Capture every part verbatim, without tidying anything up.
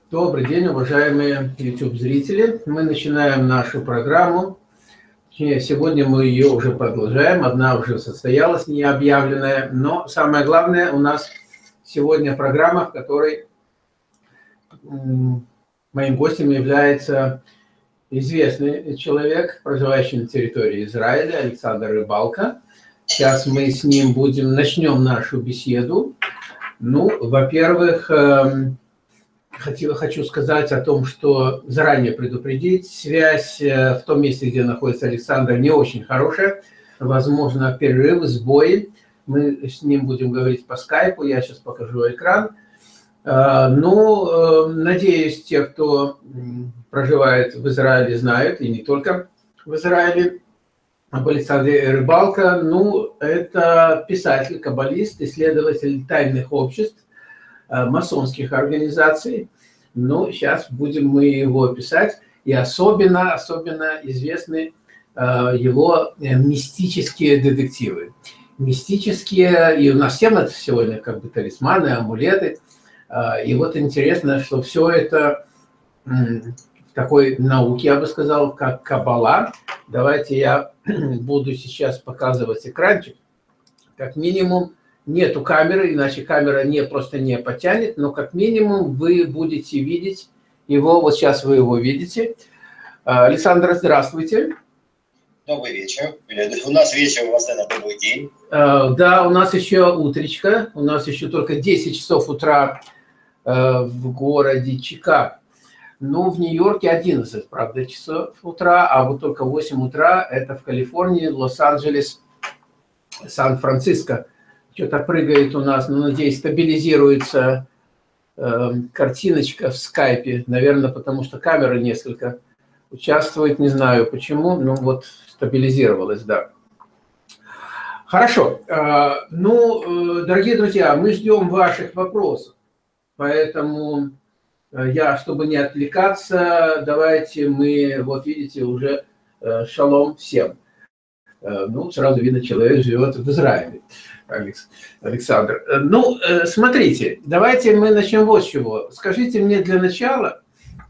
Добрый день, уважаемые YouTube-зрители. Мы начинаем нашу программу. Сегодня мы ее уже продолжаем. Одна уже состоялась, не объявленная. Но самое главное, у нас сегодня программа, в которой моим гостем является известный человек, проживающий на территории Израиля, Александр Рыбалка. Сейчас мы с ним будем, начнем нашу беседу. Ну, во-первых, Хочу, хочу сказать о том, что заранее предупредить, связь в том месте, где находится Александр, не очень хорошая. Возможно, перерывы, сбои. Мы с ним будем говорить по скайпу, я сейчас покажу экран. Ну, надеюсь, те, кто проживает в Израиле, знают, и не только в Израиле, об Александре Рыбалка. Ну, это писатель, каббалист, исследователь тайных обществ, масонских организаций. Ну, сейчас будем мы его описать. И особенно, особенно известны э, его мистические детективы. Мистические, и у нас тема сегодня как бы талисманы, амулеты. Э, и вот интересно, что все это э, в такой науке, я бы сказал, как каббала. Давайте я буду сейчас показывать экранчик. Как минимум, нету камеры, иначе камера не, просто не потянет, но как минимум вы будете видеть его, вот сейчас вы его видите. Александр, здравствуйте. Добрый вечер. У нас вечер, у вас, наверное, добрый день. Да, у нас еще утречка, у нас еще только десять часов утра в городе Чикаго. Ну, в Нью-Йорке одиннадцать, правда, часов утра, а вот только восемь утра это в Калифорнии, Лос-Анджелес, Сан-Франциско. Что-то прыгает у нас, но, надеюсь, стабилизируется э, картиночка в скайпе. Наверное, потому что камера несколько участвует, не знаю почему, но вот стабилизировалась, да. Хорошо. Э, ну, э, дорогие друзья, мы ждем ваших вопросов. Поэтому э, я, чтобы не отвлекаться, давайте мы, вот видите, уже э, шалом всем. Э, ну, сразу видно, человек живет в Израиле. Алекс, Александр. Ну, смотрите, давайте мы начнем вот с чего. Скажите мне для начала,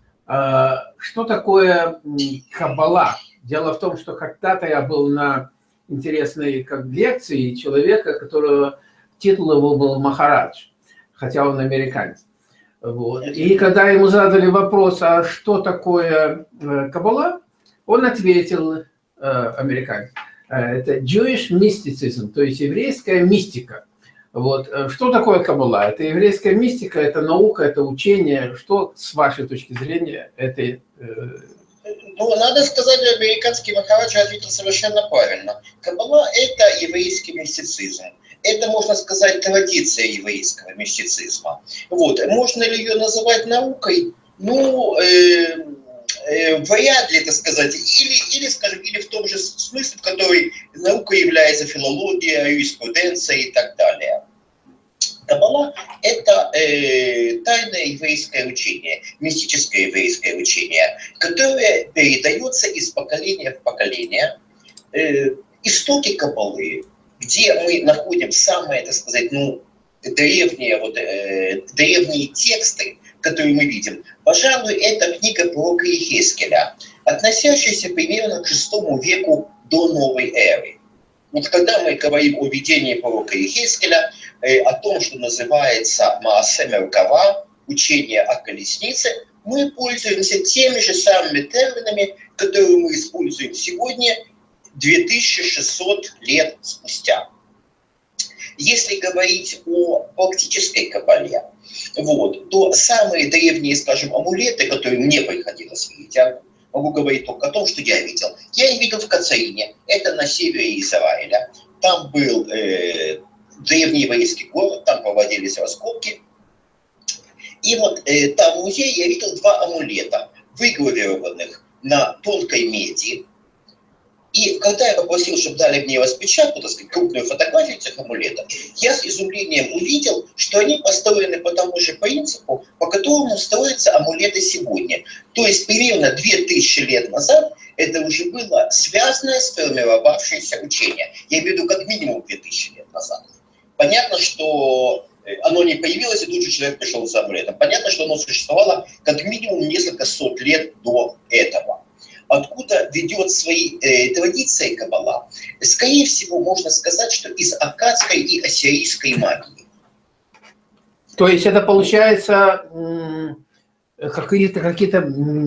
что такое каббала? Дело в том, что когда-то я был на интересной как лекции человека, которого титул его был Махарадж, хотя он американец. Вот. И когда ему задали вопрос, а что такое каббала, он ответил, американец, это Jewish mysticism, то есть еврейская мистика. Вот. Что такое каббала? Это еврейская мистика, это наука, это учение. Что, с вашей точки зрения, это... Э... Ну, надо сказать, американский Махарадж ответил совершенно правильно. Каббала – это еврейский мистицизм. Это, можно сказать, традиция еврейского мистицизма. Вот. Можно ли ее называть наукой? Ну... Э... вряд ли, так сказать, или, или, скажем, или в том же смысле, в который наука является филология, юриспруденция и так далее. Каббала – это э, тайное еврейское учение, мистическое еврейское учение, которое передается из поколения в поколение. Э, истоки каббалы, где мы находим самые, так сказать, ну, древние, вот, э, древние тексты, которую мы видим, пожалуй, это книга пророка Иехескеля, относящаяся примерно к шестому веку до новой эры. Вот когда мы говорим о видении пророка Иехескеля, э, о том, что называется Маасе Меркава, учение о колеснице, мы пользуемся теми же самыми терминами, которые мы используем сегодня, две тысячи шестьсот лет спустя. Если говорить о практической каббале, вот, то самые древние, скажем, амулеты, которые мне приходилось видеть, я могу говорить только о том, что я видел. Я их видел в Кацаине, это на севере Израиля. Там был э, древний еврейский город, там проводились раскопки. И вот э, там в музее я видел два амулета, выгравированных на тонкой меди. И когда я попросил, чтобы дали мне распечатку, так сказать, крупную фотографию этих амулетов, я с изумлением увидел, что они построены по тому же принципу, по которому строятся амулеты сегодня. То есть примерно две тысячи лет назад это уже было связанное, сформировавшееся учение. Я имею в виду как минимум две тысячи лет назад. Понятно, что оно не появилось, и тут же человек пришел за амулетом. Понятно, что оно существовало как минимум несколько сот лет до этого. Откуда ведет свои э, традиции Каббала? Скорее всего, можно сказать, что из аккадской и ассирийской магии. То есть это получается какие-то какие-то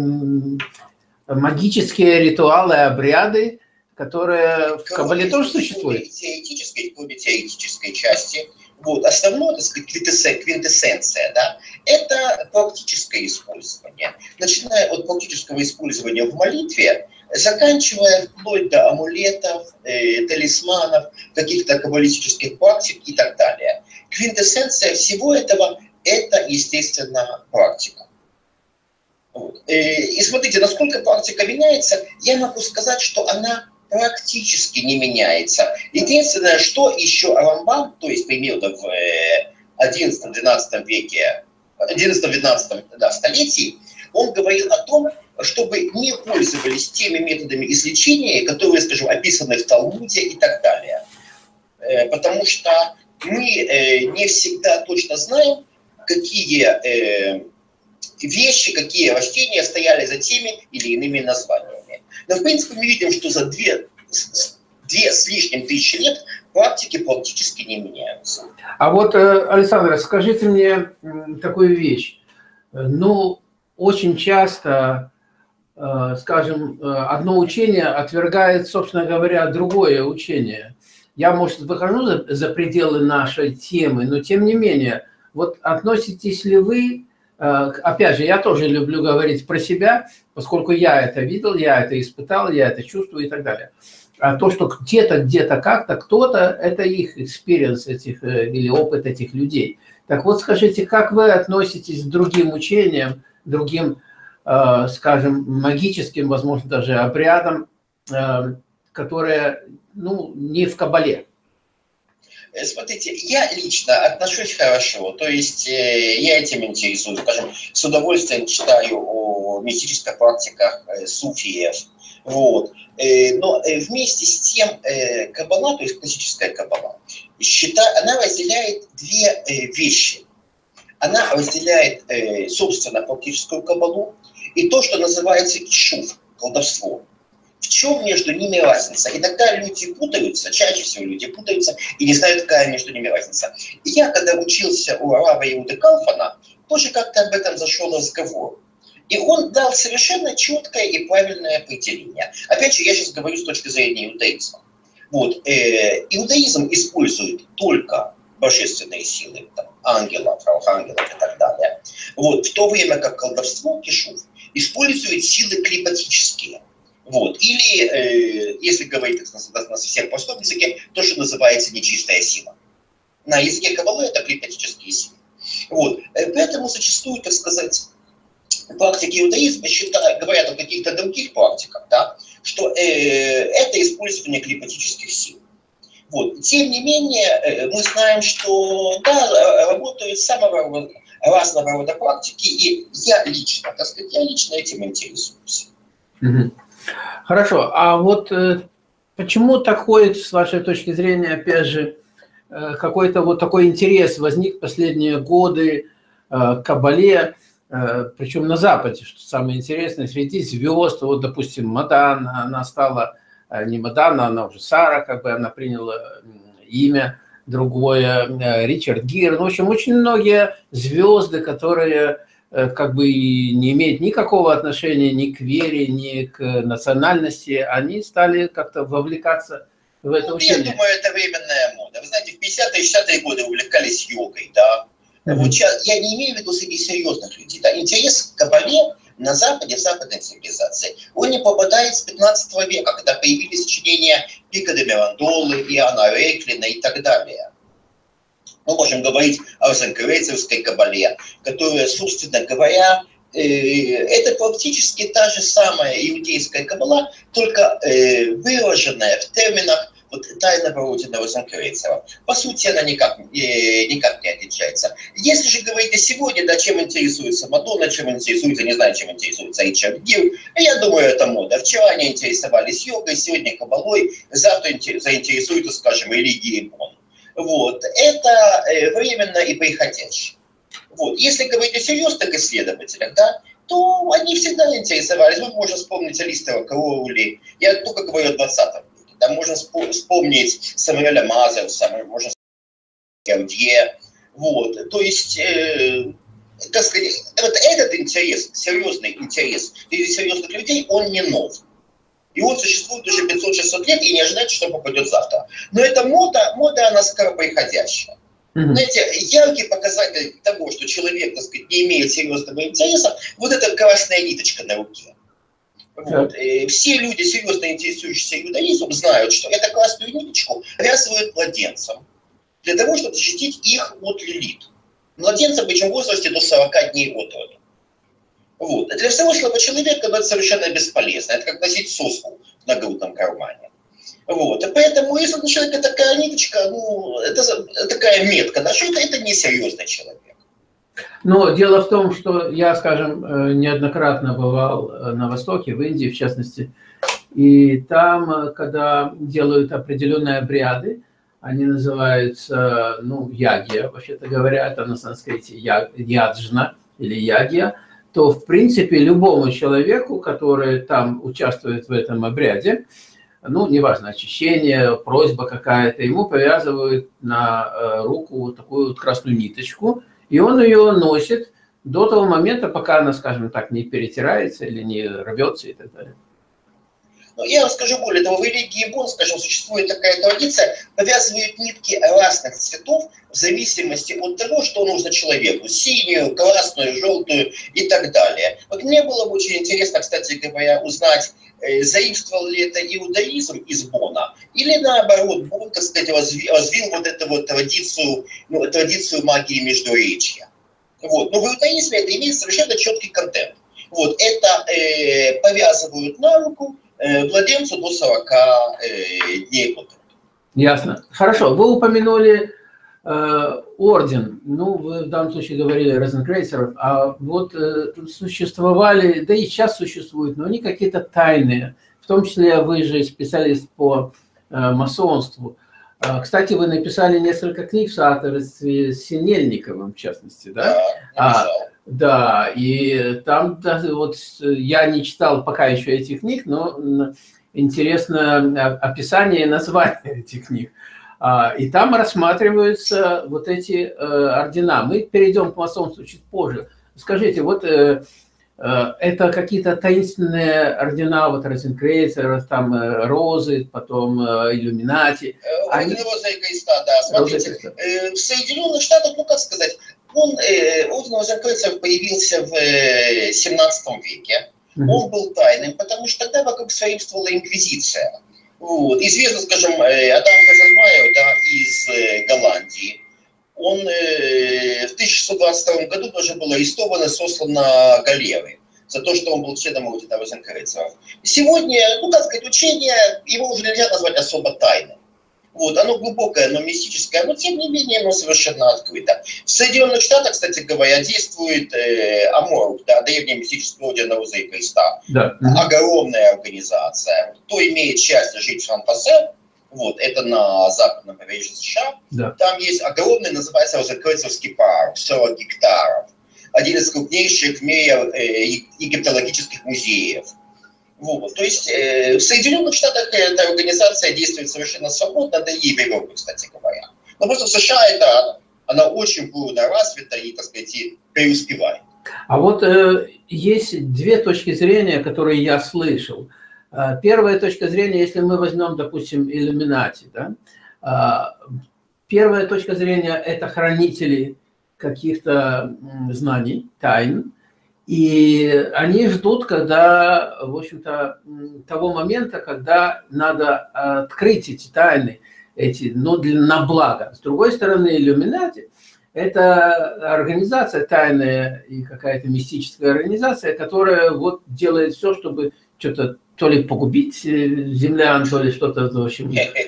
магические ритуалы, обряды, которые в Каббале тоже существуют? Теоретической, кроме теоретической части. Вот, основное, так сказать, квинтэссенция, да, это практическое использование. Начиная от практического использования в молитве, заканчивая вплоть до амулетов, э, талисманов, каких-то каббалистических практик и так далее. Квинтэссенция всего этого – это, естественно, практика. Вот. И смотрите, насколько практика меняется, я могу сказать, что она практически не меняется. Единственное, что еще Рамбам, то есть примерно в одиннадцатом-двенадцатом веке, одиннадцатом-двенадцатом да, столетии, он говорил о том, чтобы не пользовались теми методами излечения, которые, скажем, описаны в Талмуде и так далее. Потому что мы не всегда точно знаем, какие вещи, какие растения стояли за теми или иными названиями. Но, в принципе, мы видим, что за две, две с лишним тысячи лет практики практически не меняются. А вот, Александр, скажите мне такую вещь. Ну, очень часто, скажем, одно учение отвергает, собственно говоря, другое учение. Я, может, выхожу за, за пределы нашей темы, но тем не менее, вот относитесь ли вы, опять же, я тоже люблю говорить про себя, поскольку я это видел, я это испытал, я это чувствую и так далее. А то, что где-то, где-то, как-то, кто-то, это их экспириенс этих, или опыт этих людей. Так вот, скажите, как вы относитесь к другим учениям, другим, скажем, магическим, возможно, даже обрядам, которые, ну, не в Каббале? Смотрите, я лично отношусь хорошо, то есть э, я этим интересуюсь, скажем, с удовольствием читаю о мистических практиках э, суфиев, вот. Э, но э, вместе с тем э, Каббала, то есть классическая Каббала, считаю, она разделяет две э, вещи. Она разделяет, э, собственно, практическую Каббалу и то, что называется кишув, колдовство. В чем между ними разница? Иногда люди путаются, чаще всего люди путаются и не знают, какая между ними разница. И я, когда учился у Рава Иуды Калфана, тоже как-то об этом зашел разговор. И он дал совершенно четкое и правильное определение. Опять же, я сейчас говорю с точки зрения иудаизма. Вот, э, иудаизм использует только божественные силы, там, ангелов, архангелов и так далее. Вот, в то время как колдовство, кишув, использует силы клипатические. Вот. Или, э, если говорить на, на совсем простом языке, то, что называется нечистая сила. На языке Каббалы это клипатические силы. Вот. Поэтому зачастую, так сказать, практики иудаизма считают, говорят о каких-то других практиках, да, что э, это использование клипатических сил. Вот. Тем не менее, э, мы знаем, что да, работают самого разного рода практики, и я лично, так сказать, я лично этим интересуюсь. Mm-hmm. Хорошо, а вот э, почему такой, с вашей точки зрения, опять же, э, какой-то вот такой интерес возник в последние годы э, к Каббале, э, причем на Западе, что самое интересное, среди звезд, вот, допустим, Мадан, она стала, э, не Мадан, она уже Сара, как бы она приняла имя другое, э, Ричард Гир, ну, в общем, очень многие звезды, которые как бы не имеют никакого отношения ни к вере, ни к национальности, они стали как-то вовлекаться в это ну, учение. Я думаю, это временная мода. Вы знаете, в пятидесятые и шестидесятые годы увлекались йогой, да. Mm-hmm. Вот сейчас, я не имею в виду среди серьезных людей. Да. Интерес к Каббале на Западе, в западной цивилизации, он не попадает с пятнадцатого века, когда появились сочинения Пика де Мирандолы, Иоанна Рейклина и так далее. Мы можем говорить о розенкрейцерской Каббале, которая, собственно говоря, э, это практически та же самая иудейская Каббала, только э, выраженная в терминах вот, тайного ордена розенкрейцеров. По сути, она никак, э, никак не отличается. Если же говорить о сегодня, да, чем интересуется Мадонна, чем интересуется, не знаю, чем интересуется Ричард Гир, я думаю, это мода. Вчера они интересовались йогой, сегодня Каббалой, завтра заинтересуются, скажем, религией Бон. Вот. Это э, временно и приходящее. Вот. Если говорить о серьезных исследователях, да, то они всегда интересовались. Вот можно вспомнить Алистера Кроули, я только говорю о двадцатом веке. Да, можно вспомнить Самуэля Мазерса, можно вспомнить Гаудье. Вот. То есть, э, так сказать, вот этот интерес, серьезный интерес среди серьезных людей, он не нов. И он существует уже пятьсот-шестьсот лет, и не ожидайте, что попадет завтра. Но эта мода, мода, она скороприходящая. Mm-hmm. Знаете, яркий показатель того, что человек, так сказать, не имеет серьезного интереса, вот эта красная ниточка на руке. Вот. Yeah. Все люди, серьезно интересующиеся иудаизмом, знают, что эту красную ниточку привязывают младенцам для того, чтобы защитить их от лилит. Младенцам, причем в возрасте до сорока дней от роду. Вот. Для взрослого человека это совершенно бесполезно. Это как носить соску в нагрудном кармане. Вот. И поэтому, если у человека такая ниточка, ну, это такая метка, да, что это, это несерьезный человек. Но дело в том, что я, скажем, неоднократно бывал на Востоке, в Индии в частности, и там, когда делают определенные обряды, они называются, ну, ягия, вообще-то говоря, это на санскрите яджна или ягия, то, в принципе, любому человеку, который там участвует в этом обряде, ну, неважно, очищение, просьба какая-то, ему повязывают на руку вот такую вот красную ниточку, и он ее носит до того момента, пока она, скажем так, не перетирается или не рвется и так далее. Ну, я вам скажу более того, в религии Бон, скажем, существует такая традиция, повязывают нитки разных цветов в зависимости от того, что нужно человеку. Синюю, красную, желтую и так далее. Вот мне было бы очень интересно, кстати говоря, узнать, э, заимствовал ли это иудаизм из Бона, или наоборот, Бон, так сказать, развил, развил вот эту вот традицию, ну, традицию магии междуречья. Вот. Но в иудаизме это имеет совершенно четкий контент. Вот. Это э, повязывают на руку младенцу до сорока дней. Ясно. Хорошо. Вы упомянули э, орден. Ну, вы в данном случае говорили розенкрейцеров. А вот э, существовали, да и сейчас существуют, но они какие-то тайные. В том числе вы же специалист по э, масонству. Э, кстати, вы написали несколько книг в соавторстве с Синельниковым, в частности, да? Да, Да, и там даже вот я не читал пока еще этих книг, но интересно описание и название этих книг. И там рассматриваются вот эти ордена. Мы перейдем к масонству чуть позже. Скажите, вот это какие-то таинственные ордена, вот Розенкрейцеров, там Розы, потом Иллюминати. Они... Роза и Креста, да. Смотрите, в Соединенных Штатах, ну как сказать, Он, э, орден Розенкрейцеров появился в э, семнадцатом веке. Mm-hmm. Он был тайным, потому что тогда вокруг своимствовала инквизиция. Вот. Известно, скажем, э, Адам Хазельмайер, да, из э, Голландии. Он э, в тысяча шестьсот двадцать втором году тоже был арестован и сослан на галеры за то, что он был членом ордена Розенкрейцеров. Сегодня, ну как сказать, учение, его уже нельзя назвать особо тайным. Вот, оно глубокое, оно мистическое, но тем не менее оно совершенно открыто. В Соединенных Штатах, кстати говоря, действует э, Аморф, да, древний мистический орден Розы и Креста. Да. Огромная организация. Кто имеет счастье жить в Сан-Хосе, вот, это на западном побережье США, да. Там есть огромный, называется Розенкрейцерский парк, сорок гектаров. Один из крупнейших в мире э, египтологических музеев. Вот. То есть э, в Соединенных Штатах эта организация действует совершенно свободно, да и в Европе, кстати говоря. Но просто в США это, она очень бурно развита и, так сказать, и преуспевает. А вот э, есть две точки зрения, которые я слышал. Первая точка зрения, если мы возьмем, допустим, иллюминати, да? Первая точка зрения – это хранители каких-то знаний, тайн. И они ждут, когда, в общем-то, того момента, когда надо открыть эти тайны, эти, но для, на благо. С другой стороны, иллюминати – это организация тайная и какая-то мистическая организация, которая вот делает все, чтобы что-то то ли погубить землян, то ли что-то, в общем.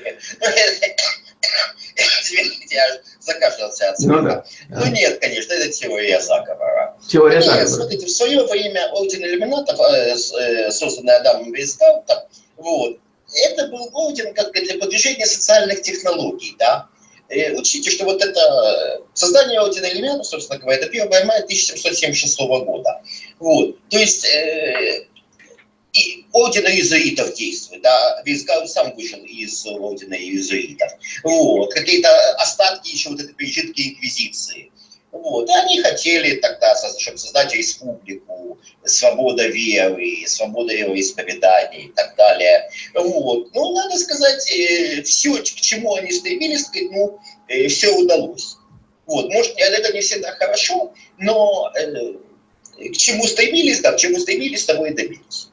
Извините, я закашлялся от смеха. Ну, да. Ну нет, конечно, это теория заговора. Теория нет, заговора. Смотрите, в свое время орден иллюминатов, созданный Адамом Вейсгаутом, вот, это был орден как для продвижения социальных технологий, да. Учтите, что вот это создание ордена Иллюминатов, собственно говоря, это первое мая тысяча семьсот семьдесят шестого года. Вот. То есть э, и ордена иезуитов действует, да, Визгал сам вышел из ордена иезуитов. Вот. Какие-то остатки еще вот этой пережитки инквизиции. Вот. И они хотели тогда, чтобы создать республику, свобода веры, свобода вероисповедания и так далее. Вот. Ну, надо сказать, все, к чему они стремились, ну, все удалось. Вот. Может, это не всегда хорошо, но к чему стремились, да, к чему стремились, того и добились.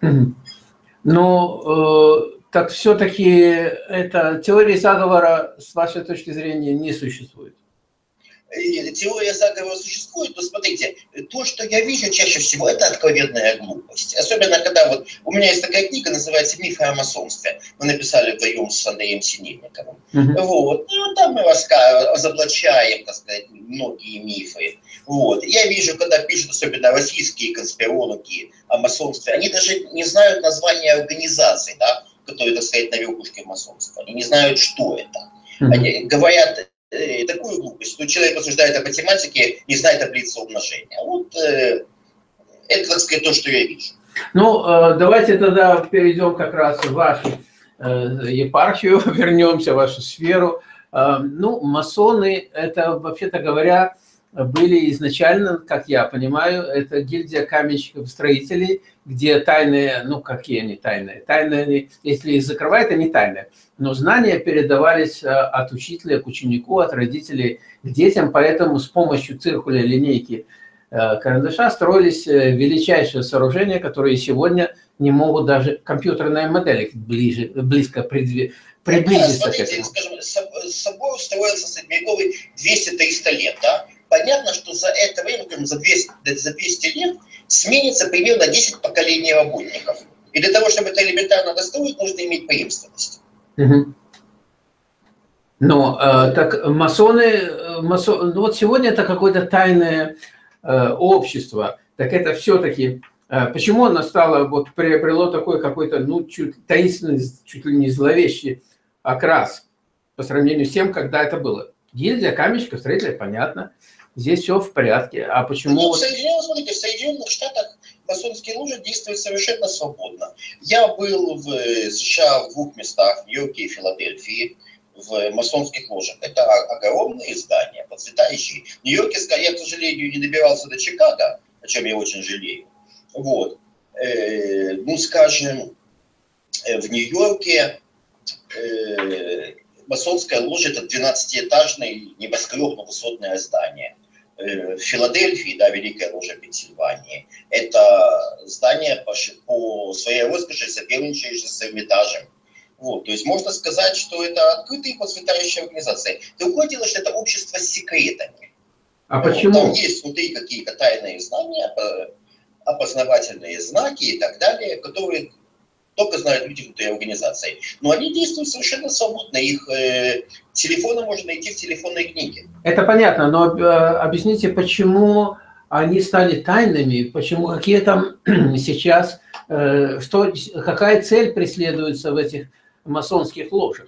Но э, так все-таки эта теория заговора, с вашей точки зрения, не существует. Теория заговора существует, но смотрите, то, что я вижу чаще всего, это откровенная глупость. Особенно, когда вот у меня есть такая книга, называется «Мифы о масонстве». Мы написали вдвоем с Андреем Синельниковым. Uh-huh. Вот. Ну, там мы разоблачаем, так сказать, многие мифы. Вот. Я вижу, когда пишут особенно российские конспирологи о масонстве, они даже не знают названия организаций, да, которые, так сказать, на верхушке масонства. Они не знают, что это. Uh-huh. Они говорят такую глупость, что человек рассуждает о математике, не знает таблицы умножения. Вот э, это, так сказать, то, что я вижу. Ну, э, давайте тогда перейдем как раз в вашу э, епархию, вернемся в вашу сферу. Э, ну, масоны, это, вообще-то говоря, были изначально, как я понимаю, это гильдия каменщиков-строителей, где тайные, ну, какие они тайные? Тайные, если их закрывают, они тайные. Но знания передавались от учителя к ученику, от родителей к детям, поэтому с помощью циркуля, линейки, карандаша строились величайшие сооружения, которые сегодня не могут даже компьютерные модели ближе, близко приблизиться. Да, смотрите, скажем, собор строился средневековый двести-триста лет, да? Понятно, что за это время, за двести, за двести лет, сменится примерно десять поколений работников. И для того, чтобы это элементарно достроить, нужно иметь преемственность. Угу. Но э, так масоны, масон, ну вот сегодня это какое-то тайное э, общество, так это все-таки, э, почему оно стало, вот приобрело такой какой-то, ну, чуть таинственный, чуть ли не зловещий окрас по сравнению с тем, когда это было? Гильдия каменщиков, строителей, понятно, здесь все в порядке, а почему... Ну, в Соединенных, смотрите, в Соединенных Штатах масонские ложи действуют совершенно свободно. Я был в США в двух местах, в Нью-Йорке и Филадельфии, в масонских ложах. Это огромные здания, процветающие. В Нью-Йорке, я, к сожалению, не добирался до Чикаго, о чем я очень жалею. Вот. Э, ну, скажем, в Нью-Йорке э, масонская ложа – это двенадцатиэтажный небоскреб, высотное здание. В Филадельфии, да, Великая ложа Пенсильвании, это здание по, по своей роскоши соперничающее с Эрмитажем. Вот, то есть можно сказать, что это открытые процветающие организации. Другое дело, что это общество с секретами. А вот, почему? Там есть внутри какие-то тайные знания, опознавательные знаки и так далее, которые только знают люди внутри организации. Но они действуют совершенно свободно. Их э, телефоны можно найти в телефонной книге. Это понятно, но э, объясните, почему они стали тайными, почему, какие там сейчас, э, что, какая цель преследуется в этих масонских ложах?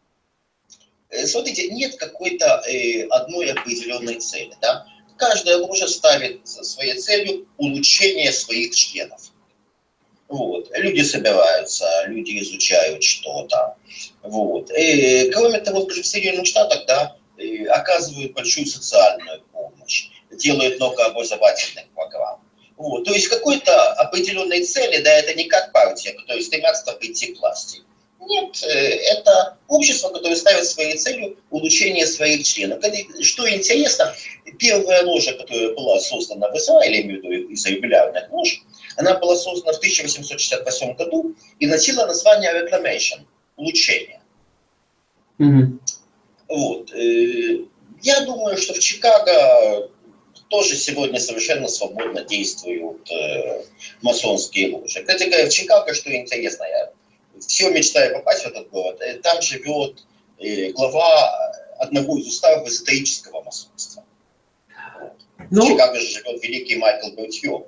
Смотрите, нет какой-то э, одной определенной цели. Да? Каждая ложа ставит своей целью улучшение своих членов. Вот. Люди собираются, люди изучают что-то. Вот. И, кроме того, в Соединенных Штатах, да, оказывают большую социальную помощь, делают много образовательных программ. Вот. То есть какой-то определенной цели, да, это не как партия, которая стремится прийти к власти. Нет, это общество, которое ставит своей целью улучшение своих членов. Что интересно, первая ложа, которая была создана в Израиле, я имею в виду из юбилярных лож, она была создана в тысяча восемьсот шестьдесят восьмом году и носила название Reclamation, улучшение. Mm-hmm. Вот. Я думаю, что в Чикаго тоже сегодня совершенно свободно действуют масонские ложи. Кстати говоря, в Чикаго, что интересно, я все мечтаю попасть в этот город. Там живет глава одного из уставов эзотерического масонства. Ну, в Чикаго же живет великий Майкл Бертье.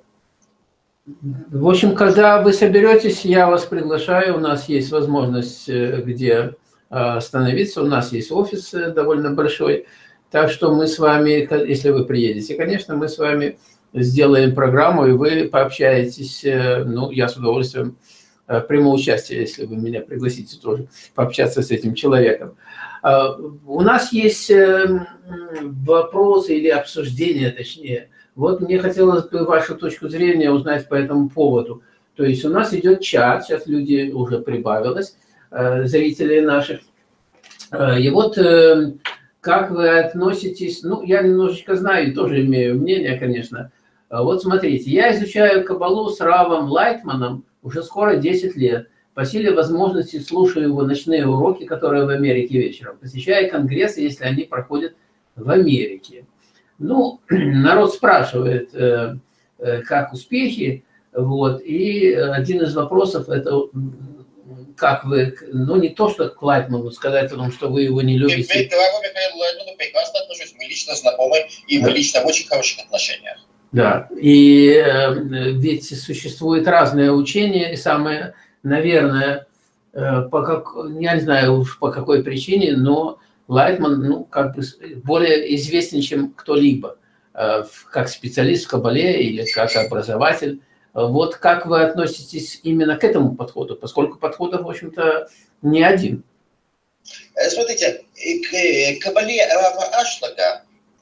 В общем, когда вы соберетесь, я вас приглашаю. У нас есть возможность, где становиться. У нас есть офис довольно большой. Так что мы с вами, если вы приедете, конечно, мы с вами сделаем программу, и вы пообщаетесь. Ну, я с удовольствием приму участие, если вы меня пригласите тоже пообщаться с этим человеком. У нас есть вопросы или обсуждения, точнее. Вот мне хотелось бы вашу точку зрения узнать по этому поводу. То есть у нас идет чат, сейчас люди уже прибавилось, зрителей наших. И вот как вы относитесь, ну, я немножечко знаю, тоже имею мнение, конечно. Вот смотрите, я изучаю каббалу с Равом Лайтманом уже скоро десять лет. По силе возможности слушаю его ночные уроки, которые в Америке вечером. Посещаю конгрессы, если они проходят в Америке. Ну, народ спрашивает, как успехи. Вот, и один из вопросов – это как вы, ну, не то, что к Лайтману сказать о том, что вы его не любите. Я к Михаилу Лайтману прекрасно отношусь. Мы лично знакомы, и мы лично в очень хороших отношениях. Да, и э, ведь существуют разные учения, и самое, наверное, э, по как, я не знаю уж по какой причине, но Лайтман, ну, как бы более известен, чем кто-либо, э, как специалист в каббале или как образователь. Вот как вы относитесь именно к этому подходу, поскольку подходов, в общем-то, не один? Смотрите, к каббале Рава Ашлага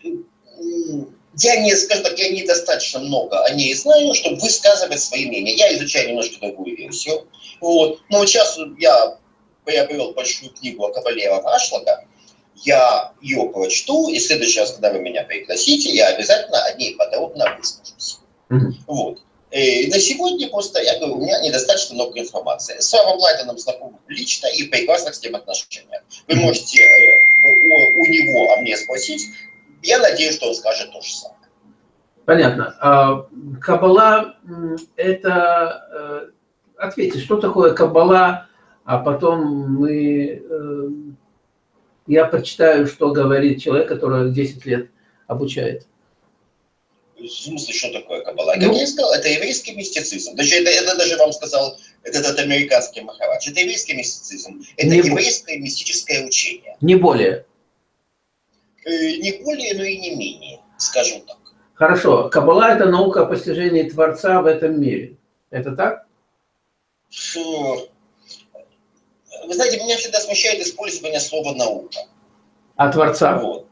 я не, скажем так, я недостаточно много о ней знаю, чтобы высказывать свои мнения. Я изучаю немножко другую версию. Вот. Но вот сейчас я приобрел большую книгу о каббале Рава Ашлага. Я ее прочту, и в следующий раз, когда вы меня пригласите, я обязательно о ней подробно выскажусь. Mm-hmm. Вот. И на сегодня просто, я говорю, у меня недостаточно много информации. С Равом Лайтманом знаком лично и в прекрасных с ним отношениях. Вы можете у, у него о мне спросить. Я надеюсь, что он скажет то же самое. Понятно. Каббала – это… Ответьте, что такое каббала, а потом мы… Я прочитаю, что говорит человек, который десять лет обучает. В смысле, что такое каббала? Как ну, я сказал, это еврейский мистицизм. Даже, это, это даже вам сказал этот, этот американский Махарадж. Это еврейский мистицизм. Это не еврейское бо... мистическое учение. Не более. Не более, но и не менее, скажем так. Хорошо. Каббала – это наука о постижении Творца в этом мире. Это так? Вы знаете, меня всегда смущает использование слова «наука». А Творца? Вот.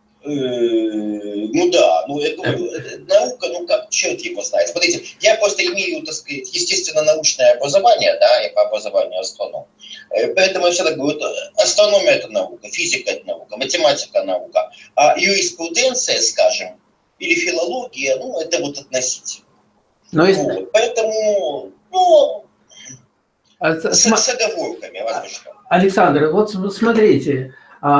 Ну да, ну это, это, наука, ну как, черт его знает. Смотрите, я просто имею, так сказать, естественно, научное образование, да, я по образованию астроном. Поэтому я всегда говорю, астрономия – это наука, физика – это наука, математика – наука. А юриспруденция, скажем, или филология, ну, это вот относительно. Но вот. Есть... Поэтому, ну, а, с, см... с оговорками, разве что. Александр, вот смотрите,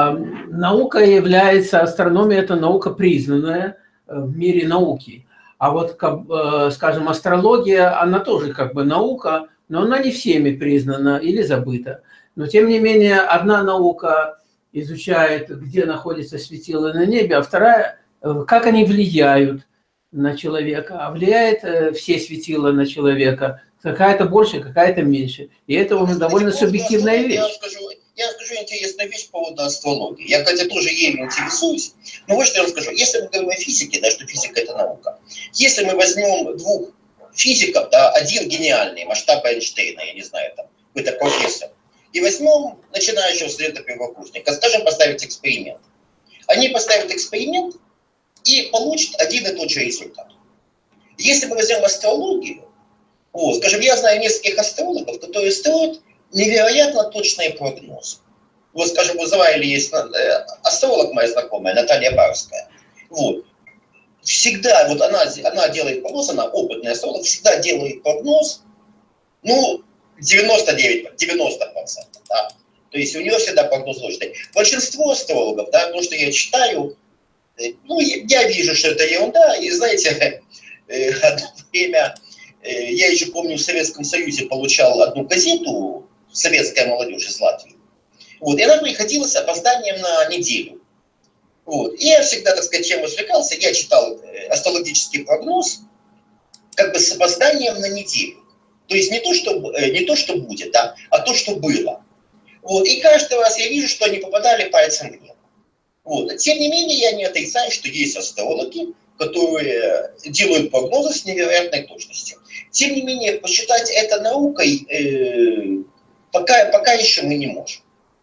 наука является, астрономия – это наука признанная в мире науки. А вот, скажем, астрология, она тоже как бы наука, но она не всеми признана или забыта. Но, тем не менее, одна наука изучает, где находятся светила на небе, а вторая – как они влияют на человека. А влияет все светила на человека. Какая-то больше, какая-то меньше. И это уже довольно субъективная вещь. Я скажу, я скажу интересную вещь по поводу астрологии. Я, кстати, тоже ею интересуюсь. Но вот что я вам скажу. Если мы говорим о физике, да, что физика – это наука. Если мы возьмем двух физиков, да, один гениальный, масштаба Эйнштейна, я не знаю, там, какой-то профессор, и возьмем начинающего студента первокурсника, скажем, поставить эксперимент. Они поставят эксперимент и получат один и тот же результат. Если мы возьмем астрологию, вот, скажем, я знаю нескольких астрологов, которые строят невероятно точные прогнозы. Вот, скажем, в Израиле есть астролог моя знакомая, Наталья Барская. Вот. Всегда, вот она, она делает прогноз, она опытный астролог, всегда делает прогноз, ну, девяносто девять, девяносто процентов, да. То есть у нее всегда прогноз ложный. Большинство астрологов, да, то, что я читаю, ну, я вижу, что это ерунда, и, знаете, одно время, я еще помню, в Советском Союзе получал одну газету «Советская молодежь» из Латвии. Вот, и она приходила с опозданием на неделю. Вот. И я всегда, так сказать, чем развлекался, я читал астрологический прогноз как бы с опозданием на неделю. То есть не то, что, не то, что будет, да, а то, что было. Вот. И каждый раз я вижу, что они попадали пальцем в небо. Вот. Тем не менее, я не отрицаю, что есть астрологи, которые делают прогнозы с невероятной точностью. Тем не менее, посчитать это наукой э, пока, пока еще мы не можем.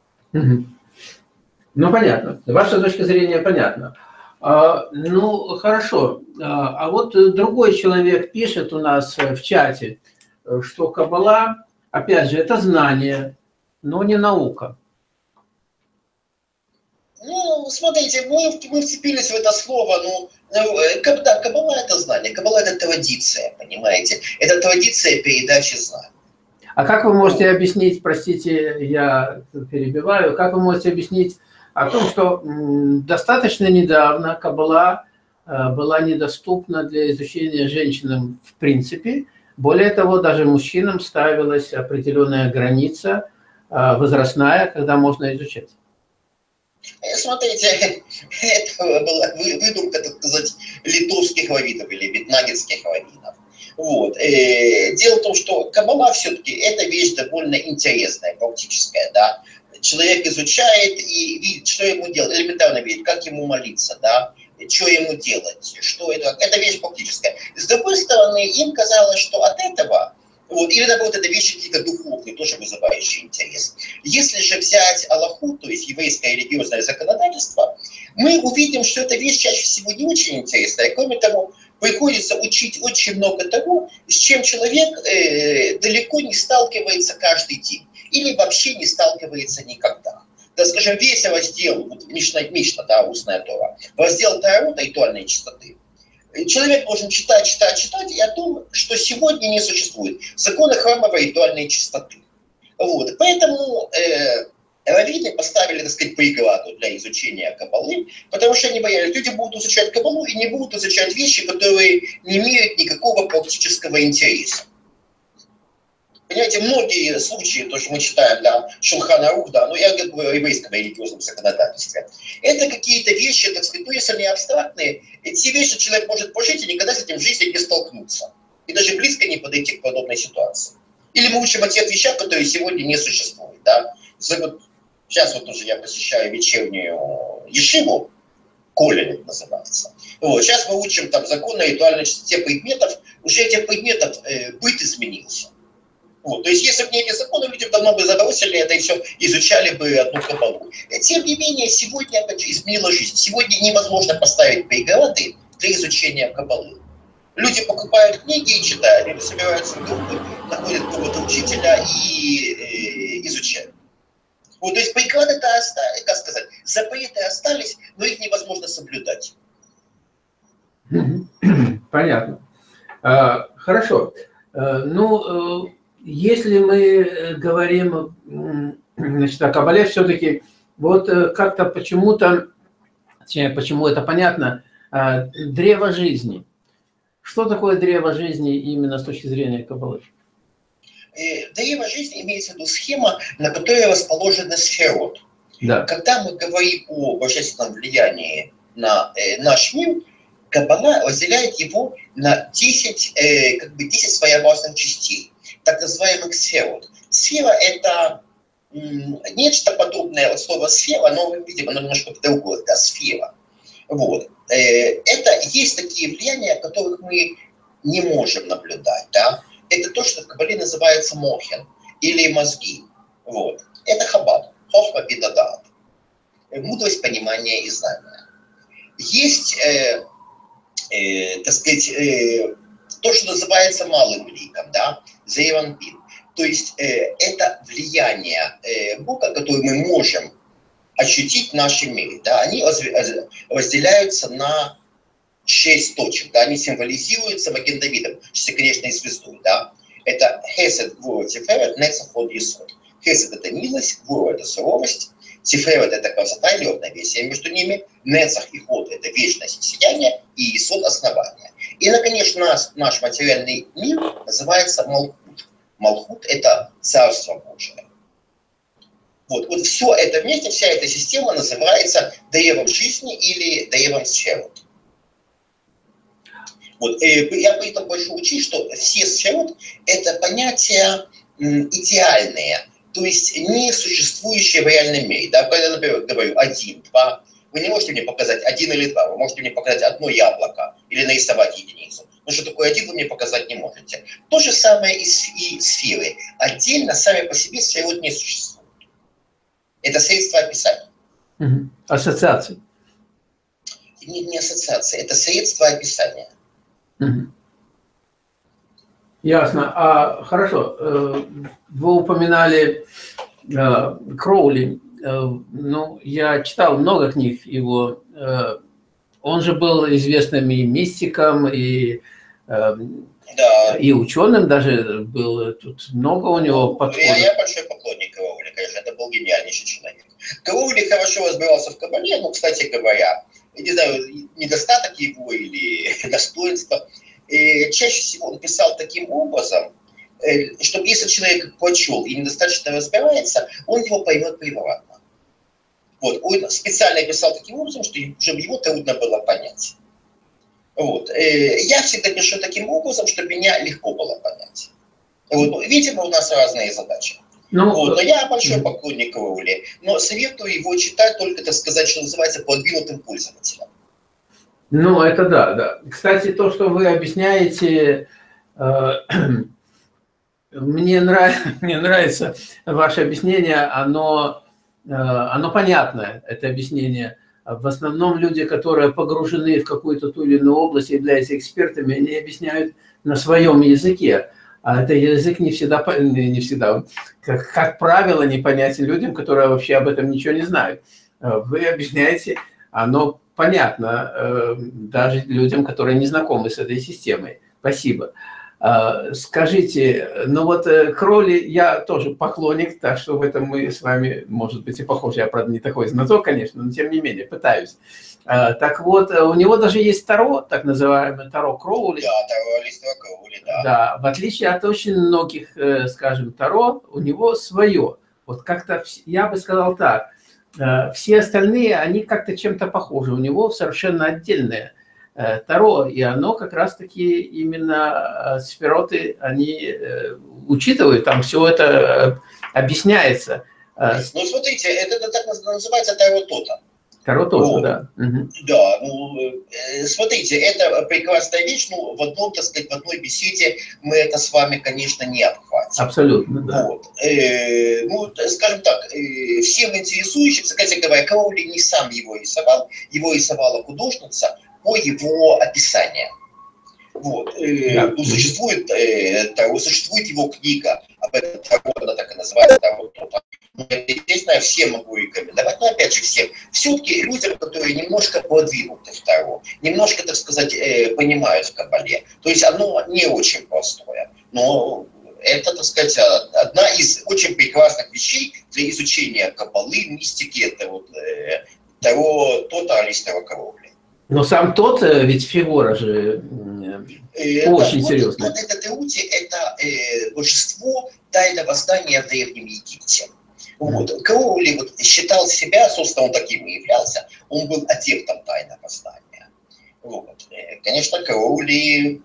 Ну, понятно. Ваша точка зрения понятна. А, ну, хорошо. А, а вот другой человек пишет у нас в чате, что Каббала, опять же, это знание, но не наука. Ну, смотрите, мы, мы вцепились в это слово, ну, да, Каббала – это знание, Каббала – это традиция, понимаете? Это традиция передачи знаний. А как вы можете объяснить, простите, я перебиваю, как вы можете объяснить о том, что достаточно недавно Каббала была недоступна для изучения женщинам в принципе, более того, даже мужчинам ставилась определенная граница возрастная, когда можно изучать? Смотрите, это была выдумка, так сказать, литовских раввинов или витнагетских раввинов. Вот. Дело в том, что Каббала все-таки это вещь довольно интересная, практическая, да. Человек изучает и видит, что ему делать, элементарно видит, как ему молиться, да, что ему делать, что это, это вещь практическая. С другой стороны, им казалось, что от этого, вот, или наоборот, это вещи какие-то духовные, тоже вызывающие интерес. Если же взять Аллаху, то есть еврейское религиозное законодательство, мы увидим, что эта вещь чаще всего не очень интересная. Кроме того, приходится учить очень много того, с чем человек э, далеко не сталкивается каждый день. Или вообще не сталкивается никогда. Да, скажем, весь раздел, вот, Мишна, Мишна, да, устная Тора, раздел Тарота и ритуальной чистоты. Человек должен читать, читать, читать и о том, что сегодня не существует. Законы храмовой ритуальной чистоты. Вот. Поэтому э, раввины поставили, так сказать, преграду для изучения Каббалы, потому что они боялись, люди будут изучать Каббалу и не будут изучать вещи, которые не имеют никакого практического интереса. Понимаете, многие случаи, то, что мы читаем, да, Шулхан Арух, да, ну, я говорю о еврейском религиозном законодательстве, это какие-то вещи, так сказать, ну, если они абстрактные, эти вещи человек может прожить и никогда с этим в жизни не столкнуться. И даже близко не подойти к подобной ситуации. Или мы учим о тех вещах, которые сегодня не существуют, да. Сейчас вот уже я посещаю вечернюю ешиву, Колель называется. Вот. Сейчас мы учим там законы ритуальной чистоте предметов, уже этих предметов э, быт изменился. Вот. То есть, если бы не эти законы, люди давно бы забросили это и все, изучали бы одну Каббалу. Тем не менее, сегодня, опять же, изменила жизнь. Сегодня невозможно поставить преграды для изучения Каббалы. Люди покупают книги и читают, или собираются в группы, находят какого-то учителя и э, изучают. Вот, то есть преграды-то остались, как сказать, запреты остались, но их невозможно соблюдать. Понятно. А, хорошо. А, ну, если мы говорим, значит, о Каббале, все-таки вот как-то почему-то, точнее, почему это понятно, древо жизни. Что такое древо жизни именно с точки зрения Каббалы? Древо жизни имеется в виду схема, на которой расположены сферот. Да. Когда мы говорим о божественном влиянии на э, наш мир, Каббала разделяет его на десять, э, как бы десять своеобразных частей, так называемых сферот. Сфера – это м, нечто подобное от слова сфера, но, видимо, оно немножко другое, да, сфера. Вот. Э, это есть такие влияния, которых мы не можем наблюдать, да. Это то, что в Каббале называется мохин, или мозги. Вот. Это хаббат, хохма бидадат, мудрость, понимание и знания. Есть, э, э, так сказать, э, то, что называется малым ликом, да, зейванпин. То есть э, это влияние э, Бога, которое мы можем ощутить в нашем мире. Да, они разделяются на шесть точек, да, они символизируются Маген Давидом, шестиконечной звездой, да. Это Хесед, Гвура, Тиферет, Нецах, Ход, Есод. Хесед – это милость, Гвура – это суровость, Тиферет – это красота или равновесие между ними, Нецах и Ход – это вечность, сияние, и Есод – основание. И, наконец, наш, наш материальный мир называется Малхут. Малхут – это Царство Божие. Вот, вот все это вместе, вся эта система называется древом жизни или древом сферот. Вот, я при этом прошу учить, что все сферот – это понятия идеальные. то есть не существующее в реальном мире. Да? Когда я, например, говорю один, два, вы не можете мне показать один или два, вы можете мне показать одно яблоко или нарисовать единицу. Но что такое один, вы мне показать не можете. То же самое и, и сферы. Отдельно сами по себе сферы не существуют. Это средство описания. Угу. Ассоциации. Не, не ассоциация, это средство описания. Угу. Ясно. А хорошо, вы упоминали Кроули. Ну, я читал много книг его. Он же был известным и мистиком, и, да. и ученым даже был. Тут много у него подходов. Я, я большой поклонник Кроули, конечно, это был гениальнейший человек. Кроули хорошо разбирался в кабале, ну, кстати говоря, я не знаю, недостаток его или достоинство. И чаще всего он писал таким образом, чтобы если человек прочел и недостаточно разбирается, он его поймет превратно. Вот. Он специально писал таким образом, чтобы его трудно было понять. Вот. Я всегда пишу таким образом, чтобы меня легко было понять. Вот. Видимо, у нас разные задачи. Ну, вот. Но я большой поклонник Кроули, но советую его читать только, так сказать, что называется, продвинутым пользователям. Ну, это да, да. Кстати, то, что вы объясняете, э, мне, нрав, мне нравится ваше объяснение, оно, э, оно понятное, это объяснение. В основном люди, которые погружены в какую-то ту или иную область, являются экспертами, они объясняют на своем языке. А это язык не всегда, не всегда как, как правило, непонятен людям, которые вообще об этом ничего не знают. Вы объясняете, оно понятно даже людям, которые не знакомы с этой системой. Спасибо. Скажите, ну вот Кроули, я тоже поклонник, так что в этом мы с вами, может быть, и похожи. Я, правда, не такой знаток, конечно, но тем не менее, пытаюсь. Так вот, у него даже есть Таро, так называемый Таро Кроули. Да, Таро листва Кроули, да. Да, в отличие от очень многих, скажем, Таро, у него свое. Вот как-то, я бы сказал так, все остальные, они как-то чем-то похожи. У него совершенно отдельное Таро, и оно как раз-таки именно сфероты, они учитывают, там все это объясняется. Ну, смотрите, это, это так называется Таро-Тота. Таро-Тота, вот. Да. Угу. Да, ну, смотрите, это прекрасная вещь, ну, в одном, так сказать, в одной беседе мы это с вами, конечно, не обхватим. Абсолютно, да. Вот. Э, ну, скажем так, э, всем интересующимся, кстати говоря, Кроули не сам его рисовал, его рисовала художница по его описанию. Вот. Да. Ну, существует, э, Таро, существует его книга об этом Таро, она так и называется, Таро-Тота. Естественно, всем могу рекомендовать, но опять же всем. Все-таки людям, которые немножко продвинуты в Таро, немножко, так сказать, э, понимают в кабале. То есть оно не очень простое, но это, так сказать, одна из очень прекрасных вещей для изучения кабалы, мистики, это вот э, Таро-Тота, листва Кроули. Но сам тот, ведь фигура же э, очень да, серьезная. Вот, вот это Теути, это э, божество тайного знания в Древнем Египте. Вот. Кроули вот считал себя, собственно, он таким и являлся, он был адептом тайного знания. Вот. Конечно, Кроули,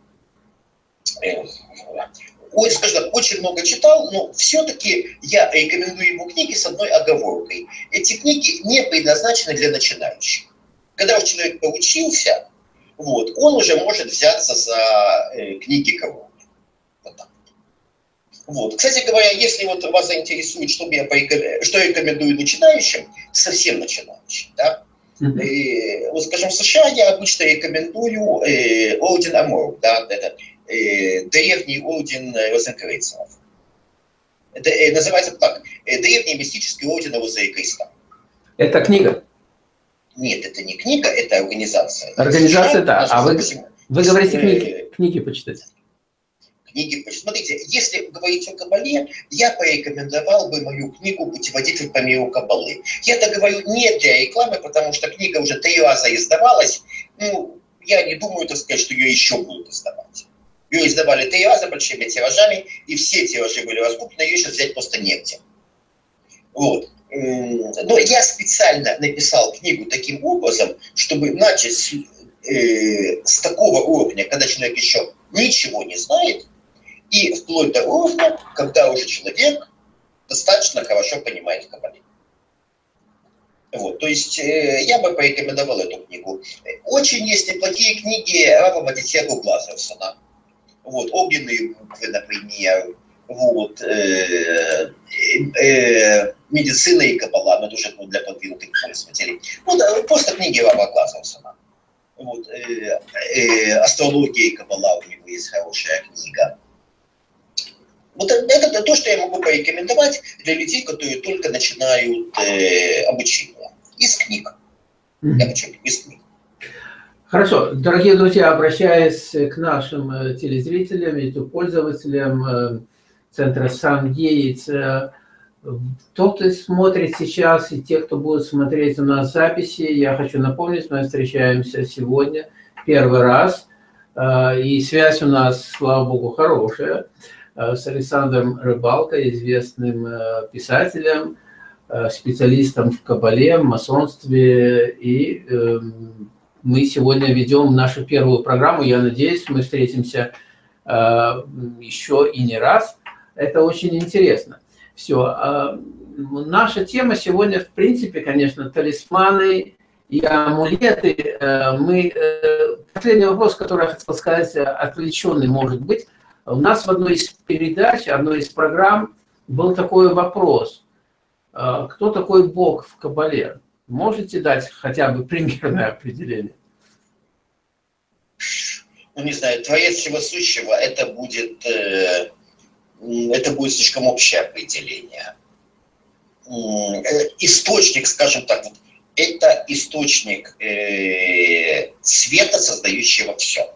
э, ой, скажем, очень много читал, но все-таки я рекомендую ему книги с одной оговоркой. Эти книги не предназначены для начинающих. Когда уж человек поучился, вот, он уже может взяться за э, книги Кроули. Вот так. Вот. Кстати говоря, если вот вас заинтересует, что я, пореком... что я рекомендую начинающим, совсем начинающим, да? Mm-hmm. И, вот, скажем, в США я обычно рекомендую э, орден Аморов, да, это э, древний орден розенкрейцеров. Это э, называется так, э, древний мистический орден Розы и Креста. Это книга? Нет, это не книга, это организация. Организация, да. А вы, вы говорите книги, книги почитать? Книги, смотрите, если говорить о кабале, я порекомендовал бы мою книгу «Путеводитель по миру кабалы». Я это говорю не для рекламы, потому что книга уже три раза издавалась. Ну, я не думаю, так сказать, что ее еще будут издавать. Ее издавали три раза большими тиражами, и все тиражи были раскуплены, ее сейчас взять просто негде. Вот. Но я специально написал книгу таким образом, чтобы начать с, э, с такого уровня, когда человек еще ничего не знает, и вплоть до уровня, когда уже человек достаточно хорошо понимает в кабале. Вот, то есть э, я бы порекомендовал эту книгу. Очень есть неплохие книги Рава Матисьягу Глазерсона. Вот, огненные буквы, например, вот, э, э, э, медицина и кабала, но это уже для подвинутых пользователей. Вот, просто книги Рава Глазерсона. Вот, э, э, астрология и кабала, у него есть хорошая книга. Вот это то, что я могу порекомендовать для людей, которые только начинают э, обучение. Из книг. Я хочу из книг. Хорошо. Дорогие друзья, обращаясь к нашим телезрителям, YouTube-пользователям центра Сан Гейтс, кто кто смотрит сейчас и те, кто будет смотреть у нас записи, я хочу напомнить, мы встречаемся сегодня первый раз, и связь у нас, слава богу, хорошая, с Александром Рыбалко, известным писателем, специалистом в кабале, в масонстве, и мы сегодня ведем нашу первую программу. Я надеюсь, мы встретимся еще и не раз. Это очень интересно. Все. Наша тема сегодня, в принципе, конечно, талисманы и амулеты. Мы... Последний вопрос, который я хотел сказать, отвлеченный может быть. У нас в одной из передач, одной из программ был такой вопрос. Кто такой Бог в кабале? Можете дать хотя бы примерное определение? Ну, не знаю, Творец всего сущего, это будет, э, это будет слишком общее определение. Э, источник, скажем так, вот, это источник э, света, создающего все.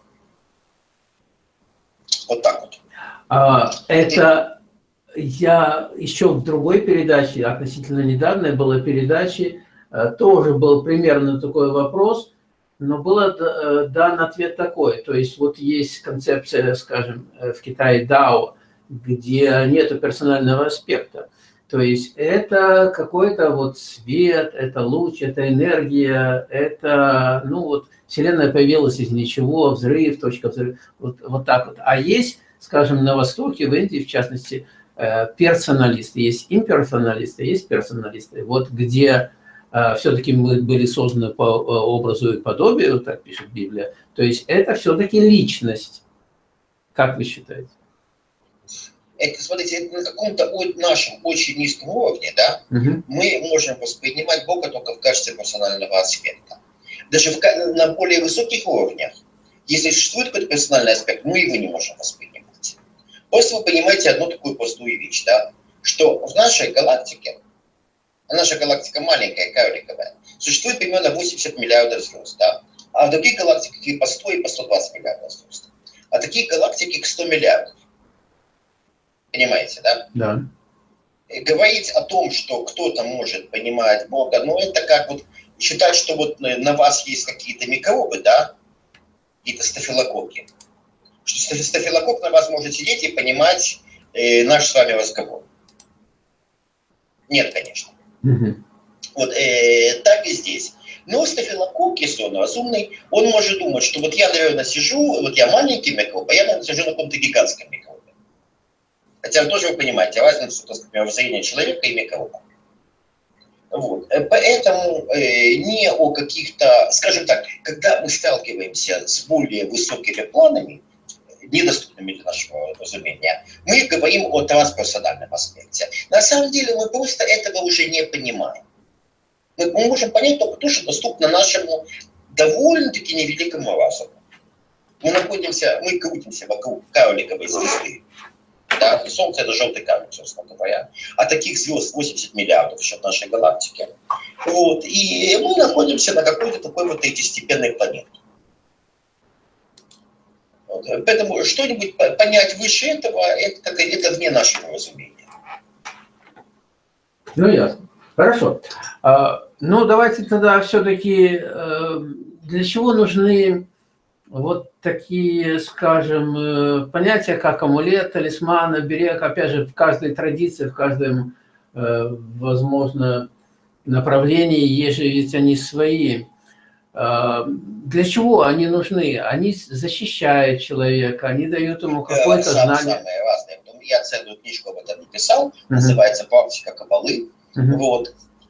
Вот так вот. А, это я еще в другой передаче, относительно недавней была передача, тоже был примерно такой вопрос, но был дан ответ такой. То есть вот есть концепция, скажем, в Китае дао, где нет персонального аспекта. То есть это какой-то вот свет, это луч, это энергия, это, ну вот, Вселенная появилась из ничего, взрыв, точка взрыва, вот, вот так вот. А есть, скажем, на Востоке, в Индии, в частности, персоналисты. Есть имперсоналисты, есть персоналисты. Вот где все-таки мы были созданы по образу и подобию, так пишет Библия, то есть это все-таки личность. Как вы считаете? Это, смотрите, это на каком-то нашем очень низком уровне, да, угу. Мы можем воспринимать Бога только в качестве персонального аспекта. Даже в, на более высоких уровнях, если существует какой-то персональный аспект, мы его не можем воспринимать. Просто вы понимаете одну такую простую вещь, да, что в нашей галактике, а наша галактика маленькая, карликовая, существует примерно восемьдесят миллиардов звезд, да, а в других галактиках и по сто, и по сто двадцать миллиардов звезд. А таких галактик к сто миллиардов. Понимаете, да? Да. И говорить о том, что кто-то может понимать Бога, ну это как вот считать, что вот на вас есть какие-то микробы, да, какие-то стафилококки. Что стафилококк на вас может сидеть и понимать э, наш с вами разговор. Нет, конечно. Угу. Вот э, так и здесь. Но стафилококк, если он разумный, он может думать, что вот я, наверное, сижу, вот я маленький микроб, а я, наверное, сижу на каком-то гигантском микробе. Хотя тоже вы понимаете разницу, например, в зрении человека и микроба. Вот. Поэтому э, не о каких-то, скажем так, когда мы сталкиваемся с более высокими планами, недоступными для нашего разумения, мы говорим о трансперсональном аспекте. На самом деле мы просто этого уже не понимаем. Мы, мы можем понять только то, что доступно нашему довольно-таки невеликому разуму. Мы находимся, мы крутимся вокруг карликовой звезды. Да, Солнце это желтый камень, собственно говоря. А таких звезд восемьдесят миллиардов в счет нашей галактики. Вот. И мы находимся на какой-то такой вот третьестепенной планете. Вот. Поэтому что-нибудь понять выше этого, это, это вне нашего разумения. Ну, ясно. Хорошо. Ну, давайте тогда все-таки, для чего нужны вот такие, скажем, понятия, как амулет, талисман, оберег, опять же, в каждой традиции, в каждом, возможно, направлении, есть же ведь они свои. Для чего они нужны? Они защищают человека, они дают ему какое-то знание. Самые разные. я целую книжку об этом написал, uh-huh. называется «Практика каббалы». Uh-huh. Вот.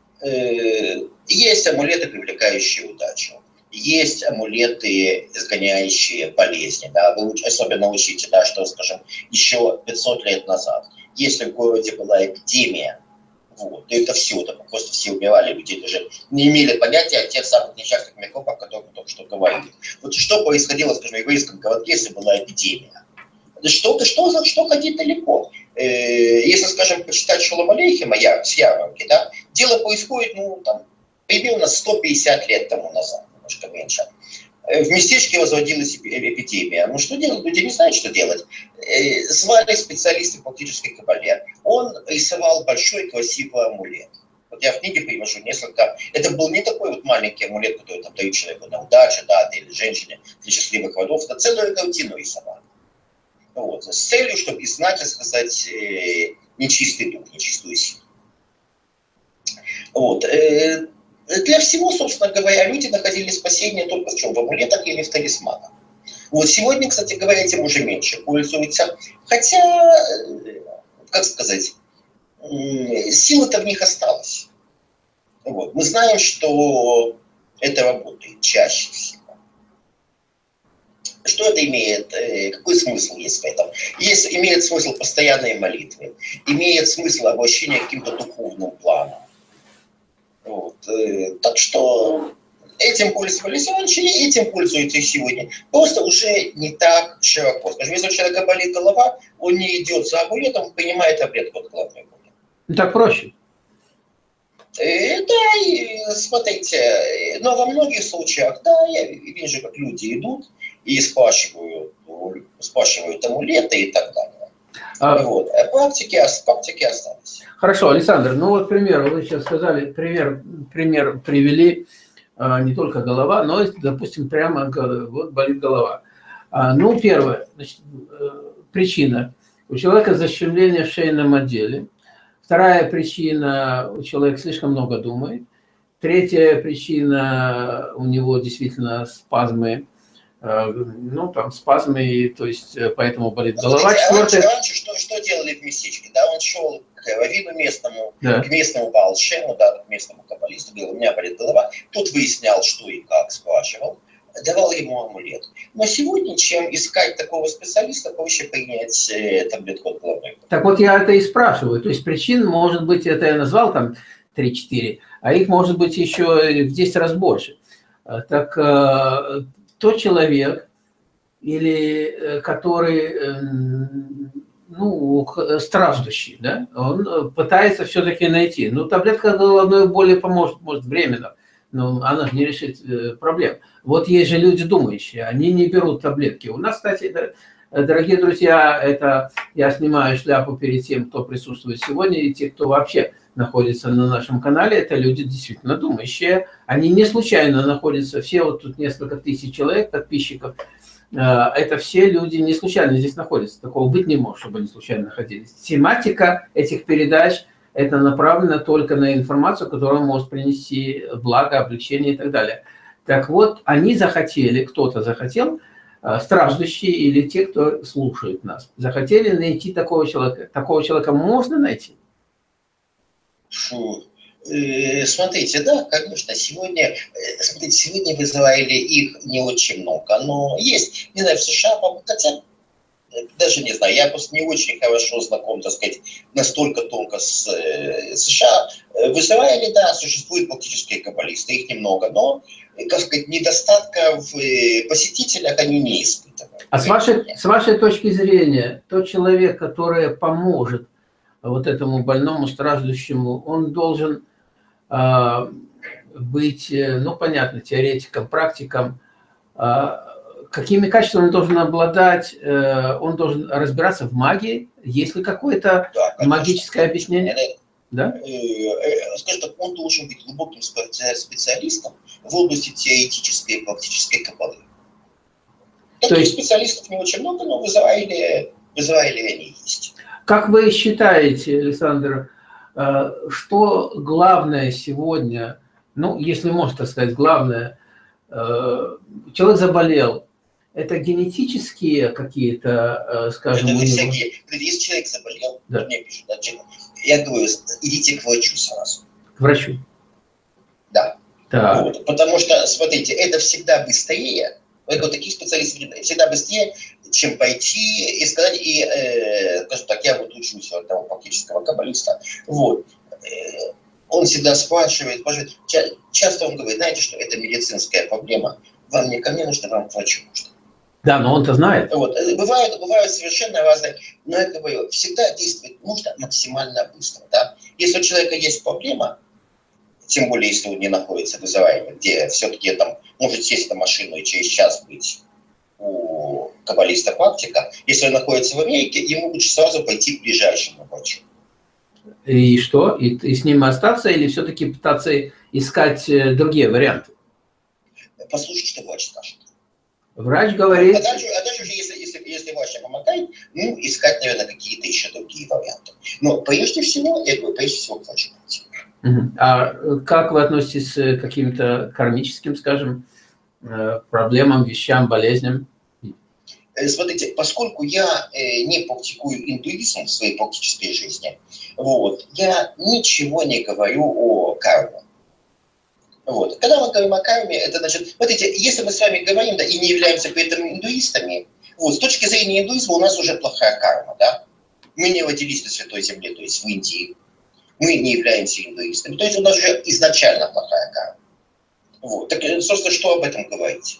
Есть амулеты, привлекающие удачу. Есть амулеты, изгоняющие болезни. Да? Вы особенно учите, да, что, скажем, еще пятьсот лет назад, если в городе была эпидемия, вот, то это все, это просто все убивали людей, даже не имели понятия о тех самых несчастных микробах, о которых мы только что говорили. Вот что происходило, скажем, в еврейском городке, если была эпидемия? Что-то, что, что ходить далеко. Если, скажем, почитать Шолом Алейхема с ярмарки, да, дело происходит, ну, там, примерно сто пятьдесят лет тому назад, немножко меньше. В местечке возводилась эпидемия. Ну, что делать? Люди не знают, что делать. Звали специалисты по практической кабале. Он рисовал большой красивый амулет. Вот я в книге привожу несколько. Это был не такой вот маленький амулет, который там дают человеку на удачу, да, или женщине для счастливых родов. Это целую картину рисовал. Вот, с целью, чтобы изгнать, так сказать, нечистый дух, нечистую силу. Вот. Для всего, собственно говоря, люди находили спасение только в чем? В амулетах или в талисманах. Вот сегодня, кстати говоря, этим уже меньше пользуются. Хотя, как сказать, сила-то в них осталась. Вот. Мы знаем, что это работает чаще всего. Что это имеет? Какой смысл есть в этом? Есть, имеет смысл постоянные молитвы, имеет смысл обращение к каким-то духовным планам. Вот. Так что этим пользовались раньше, и этим пользуются и сегодня. Просто уже не так широко. Скажем, если у человека болит голова, он не идет за амулетом, принимает таблетку от головной боли. Ну, так проще. Да, и, смотрите, но во многих случаях, да, я вижу, как люди идут и спрашивают, спрашивают амулеты и так далее. А... Вот. А практики, практики остались. Хорошо, Александр, ну вот пример, вы сейчас сказали, пример, пример привели, а, не только голова, но, допустим, прямо вот болит голова. А, ну, первое, значит, причина. У человека защемление в шейном отделе. Вторая причина, у человека слишком много думает. Третья причина, у него действительно спазмы, ну, там, спазмы, то есть, поэтому болит голова. Четвертое... Раньше, раньше что, что делали в местечке? Да, он шел к раввину местному, да. к местному Баал-Шему, да, к местному каббалисту, говорил, у меня болит голова. Тут выяснял, что и как, спрашивал, давал ему амулет. Но сегодня, чем искать такого специалиста, проще принять э, таблетку от головы. Так вот, я это и спрашиваю. То есть причин, может быть, это я назвал там три-четыре, а их может быть еще в десять раз больше. Так э, тот человек, или который, э, ну, страждущий, да, он пытается все-таки найти. Ну, таблетка от головной боли поможет, может, временно, но она же не решит э, проблем. Вот есть же люди думающие, они не берут таблетки. У нас, кстати, дорогие друзья, это я снимаю шляпу перед тем, кто присутствует сегодня, и те, кто вообще находится на нашем канале, это люди действительно думающие. Они не случайно находятся, все вот тут несколько тысяч человек, подписчиков, это все люди не случайно здесь находятся. Такого быть не может, чтобы они случайно находились. Тематика этих передач – это направлено только на информацию, которая может принести благо, облегчение и так далее. Так вот, они захотели, кто-то захотел, страждущие или те, кто слушает нас, захотели найти такого человека. Такого человека можно найти? Фу. Смотрите, да, конечно, сегодня, смотрите, сегодня в Израиле их не очень много, но есть, не знаю, в США, хотя, даже не знаю, я просто не очень хорошо знаком, так сказать, настолько тонко с США. В Израиле, да, существуют практические каббалисты, их немного, но, как сказать, недостатка в посетителях они не испытывают. А с вашей, с вашей точки зрения, тот человек, который поможет вот этому больному, страждущему, он должен э, быть, ну, понятно, теоретиком, практиком. Э, какими качествами он должен обладать? Э, он должен разбираться в магии? Есть ли какое-то да, магическое объяснение? Да? Скажем так, он должен быть глубоким специалистом в области теоретической и практической каббалы. Таких есть... специалистов не очень много, но в Израиле, в Израиле они есть. Как вы считаете, Александр, что главное сегодня, ну, если можно так сказать, главное, человек заболел, это генетические какие-то, скажем, это у него... всякие. Если человек заболел, да. мне пишут, да, я говорю, идите к врачу сразу. К врачу. Да. Так. Вот. Потому что, смотрите, это всегда быстрее, вот таких специалистов всегда быстрее, чем пойти и сказать, и, э, скажем так, я вот учусь у этого практического каббалиста, вот, э, он всегда спрашивает, спрашивает, ча часто он говорит, знаете, что это медицинская проблема, вам не ко мне нужно, вам к врачу нужно. Да, но он-то знает. Вот. Бывают, бывают совершенно разные, но я говорю, всегда действовать нужно максимально быстро. Да? Если у человека есть проблема, тем более, если он не находится в Израиле, где все-таки там может сесть на машину и через час быть у каббалиста практика, если он находится в Америке, ему лучше сразу пойти к ближайшему врачу. И что? И, и с ним остаться или все-таки пытаться искать другие варианты? Послушать, что врач скажет. Врач говорит... А дальше, а дальше уже, если, если, если врач не помогает, ну, искать, наверное, какие-то еще другие варианты. Но прежде всего, я говорю, прежде всего к врачу пойти. А как вы относитесь к каким-то кармическим, скажем, проблемам, вещам, болезням? Смотрите, поскольку я не практикую индуизм в своей практической жизни, вот, я ничего не говорю о карме. Вот. Когда мы говорим о карме, это значит, смотрите, если мы с вами говорим, да, и не являемся при этом индуистами, вот, с точки зрения индуизма у нас уже плохая карма, да? Мы не родились на Святой Земле, то есть в Индии, мы не являемся индуистами, то есть у нас уже изначально плохая карма. Вот. Так, собственно, что об этом говорить?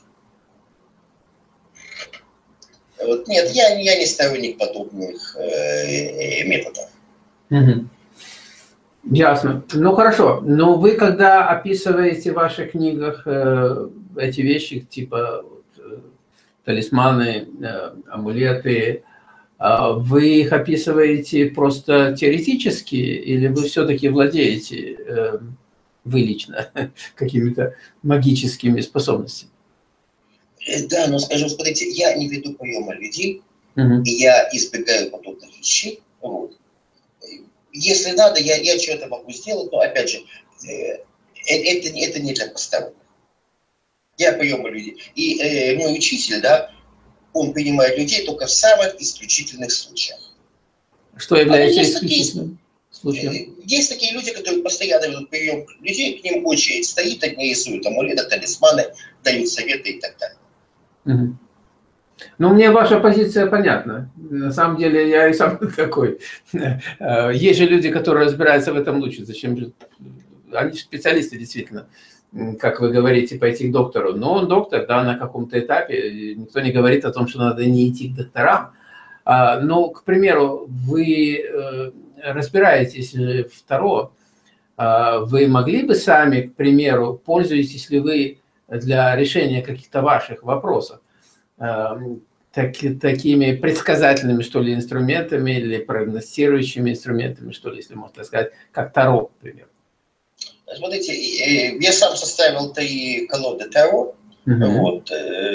Вот, нет, я, я не сторонник подобных э, методов. Угу. Ясно. Ну хорошо. Но вы, когда описываете в ваших книгах э, эти вещи, типа э, талисманы, э, амулеты, э, вы их описываете просто теоретически, или вы все-таки владеете, э, вы лично, какими-то магическими способностями? Да, но скажем, смотрите, я не веду приема людей, угу. и я избегаю подобных вещей. Вот. Если надо, я, я что-то могу сделать, но опять же, э, это, это не для посторонних. Я приема людей. И э, мой учитель, да, он принимает людей только в самых исключительных случаях. Что является а есть исключительным такие, случаем? Есть такие люди, которые постоянно ведут прием людей, к ним очередь стоит, они рисуют амулеты, талисманы, дают советы и так далее. Угу. Ну, мне ваша позиция понятна. На самом деле, я и сам такой. Есть же люди, которые разбираются в этом лучше. Зачем же? Они специалисты, действительно. Как вы говорите, пойти к доктору. Но он доктор, да, на каком-то этапе. Никто не говорит о том, что надо не идти к докторам. Но, к примеру, вы разбираетесь в Таро. Вы могли бы сами, к примеру, пользуетесь ли вы для решения каких-то ваших вопросов так, такими предсказательными, что ли, инструментами или прогностирующими инструментами, что ли, если можно так сказать, как Таро, к примеру? Смотрите, я сам составил три колоды Таро. Uh-huh. Вот.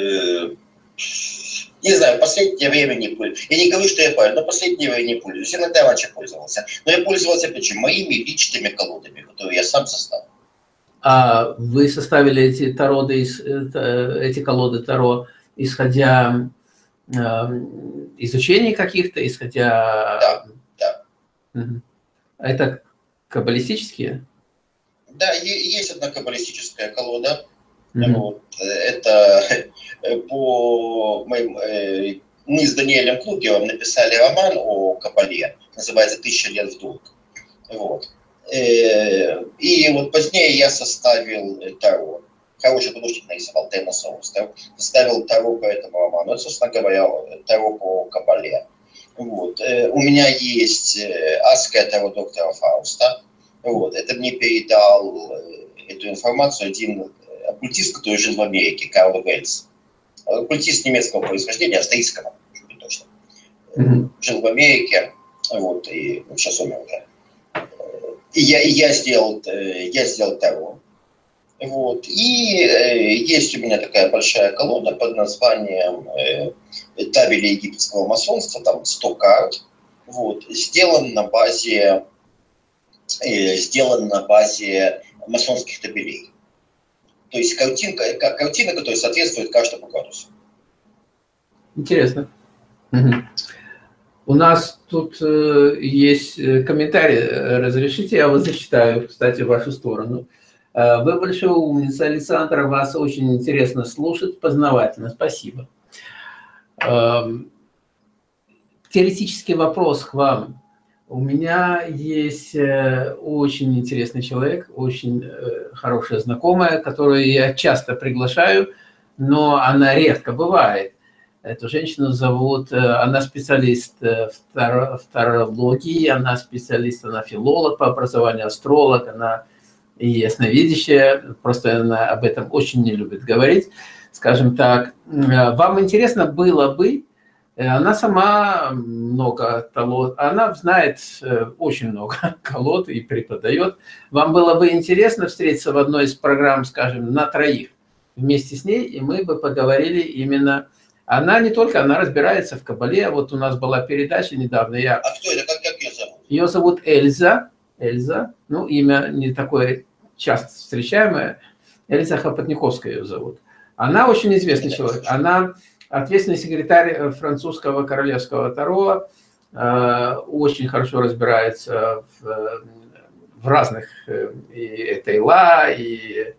Не знаю, в последнее время не пользуюсь. Я не говорю, что я правильно, но в последнее время не пользуюсь. Иногда раньше пользовался. Но я пользовался, опять же, моими личными колодами, которые я сам составил. А вы составили эти, тароды, эти колоды Таро, исходя э, изучений каких-то, исходя... Да, да. Угу. Это каббалистические? Да, есть одна каббалистическая колода. Mm-hmm. Вот. Это по моим, мы с Даниэлем Клукером написали роман о Каббале, называется «Тысяча лет в долг». Вот. И вот позднее я составил Таро. Хороший художник нарисовал Тайна Соус. Составил Таро по этому роману. Это, собственно говоря, Таро по Каббале. Вот. У меня есть адское Таро доктора Фауста. Вот. Это мне передал эту информацию один оккультист, который жил в Америке, Карл Вельс. Оккультист немецкого происхождения, австрийского, чтобы быть точно. Mm-hmm. Жил в Америке, вот, и сейчас умер уже. И я, и я сделал, я сделал Таро. Вот. И э, есть у меня такая большая колода под названием э, «Табели египетского масонства», там сто карт. Вот. Сделан на базе, э, сделан на базе масонских табелей. То есть картинка, картина, которая соответствует каждому градусу. Интересно. Угу. У нас тут э, есть комментарий, разрешите, я вас зачитаю, кстати, в вашу сторону. Вы большая умница, Александра, вас очень интересно слушать, познавательно, спасибо. Теоретический вопрос к вам. У меня есть очень интересный человек, очень хорошая знакомая, которую я часто приглашаю, но она редко бывает. Эту женщину зовут, она специалист в тарологии, она специалист, она филолог по образованию, астролог, она и ясновидящая, просто она об этом очень не любит говорить. Скажем так, вам интересно было бы, она сама много колод, она знает очень много колод и преподает. Вам было бы интересно встретиться в одной из программ, скажем, на троих вместе с ней, и мы бы поговорили именно... Она не только, она разбирается в кабале. Вот у нас была передача недавно. Я... А кто это? Как, как ее зовут? Ее зовут Эльза. Эльза. Ну, имя не такое часто встречаемое. Эльза Хапотниковская ее зовут. Она очень известный это человек. Слушай. Она ответственный секретарь французского королевского таро. Очень хорошо разбирается в, в разных... И Тейла, и...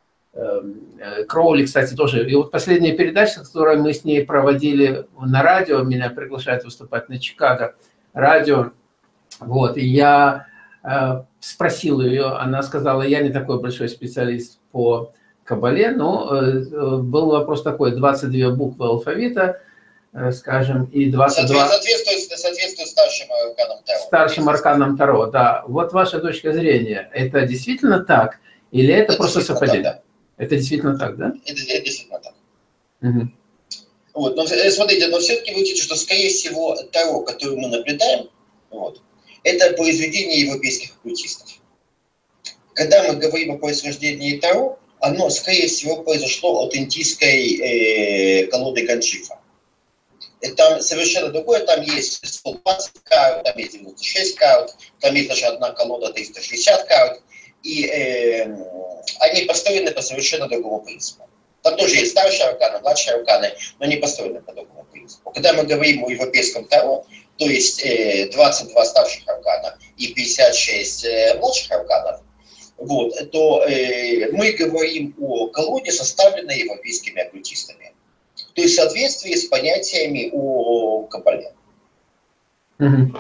Кроули, кстати, тоже. И вот последняя передача, которую мы с ней проводили на радио, меня приглашают выступать на Чикаго радио. Вот, и я э, спросил ее, она сказала, я не такой большой специалист по кабале, но э, был вопрос такой, двадцать две буквы алфавита, э, скажем, и двадцать два... Соответствует, соответствует старшим арканам Таро. Старшим арканам Таро, да. Вот ваша точка зрения, это действительно так? Или это, это просто совпадение? Так, да. Это действительно так, да? Это, это действительно так. Угу. Вот, но смотрите, но все-таки вы видите, что, скорее всего, Таро, которое мы наблюдаем, вот, это произведение европейских оккультистов. Когда мы говорим о происхождении Таро, оно, скорее всего, произошло от индийской э, колоды Ганджифа. Там совершенно другое, там есть сто двадцать карт, там есть девяносто шесть карт, там есть даже одна колода триста шестьдесят карт. И э, они построены по совершенно другому принципу. Там тоже есть старшие арканы, младшие арканы, но они построены по другому принципу. Когда мы говорим о европейском Таро, то есть э, двадцать два старших аркана и пятьдесят шесть э, младших арканов, вот, то э, мы говорим о колоде, составленной европейскими оккультистами. То есть в соответствии с понятиями о кабале. Mm-hmm.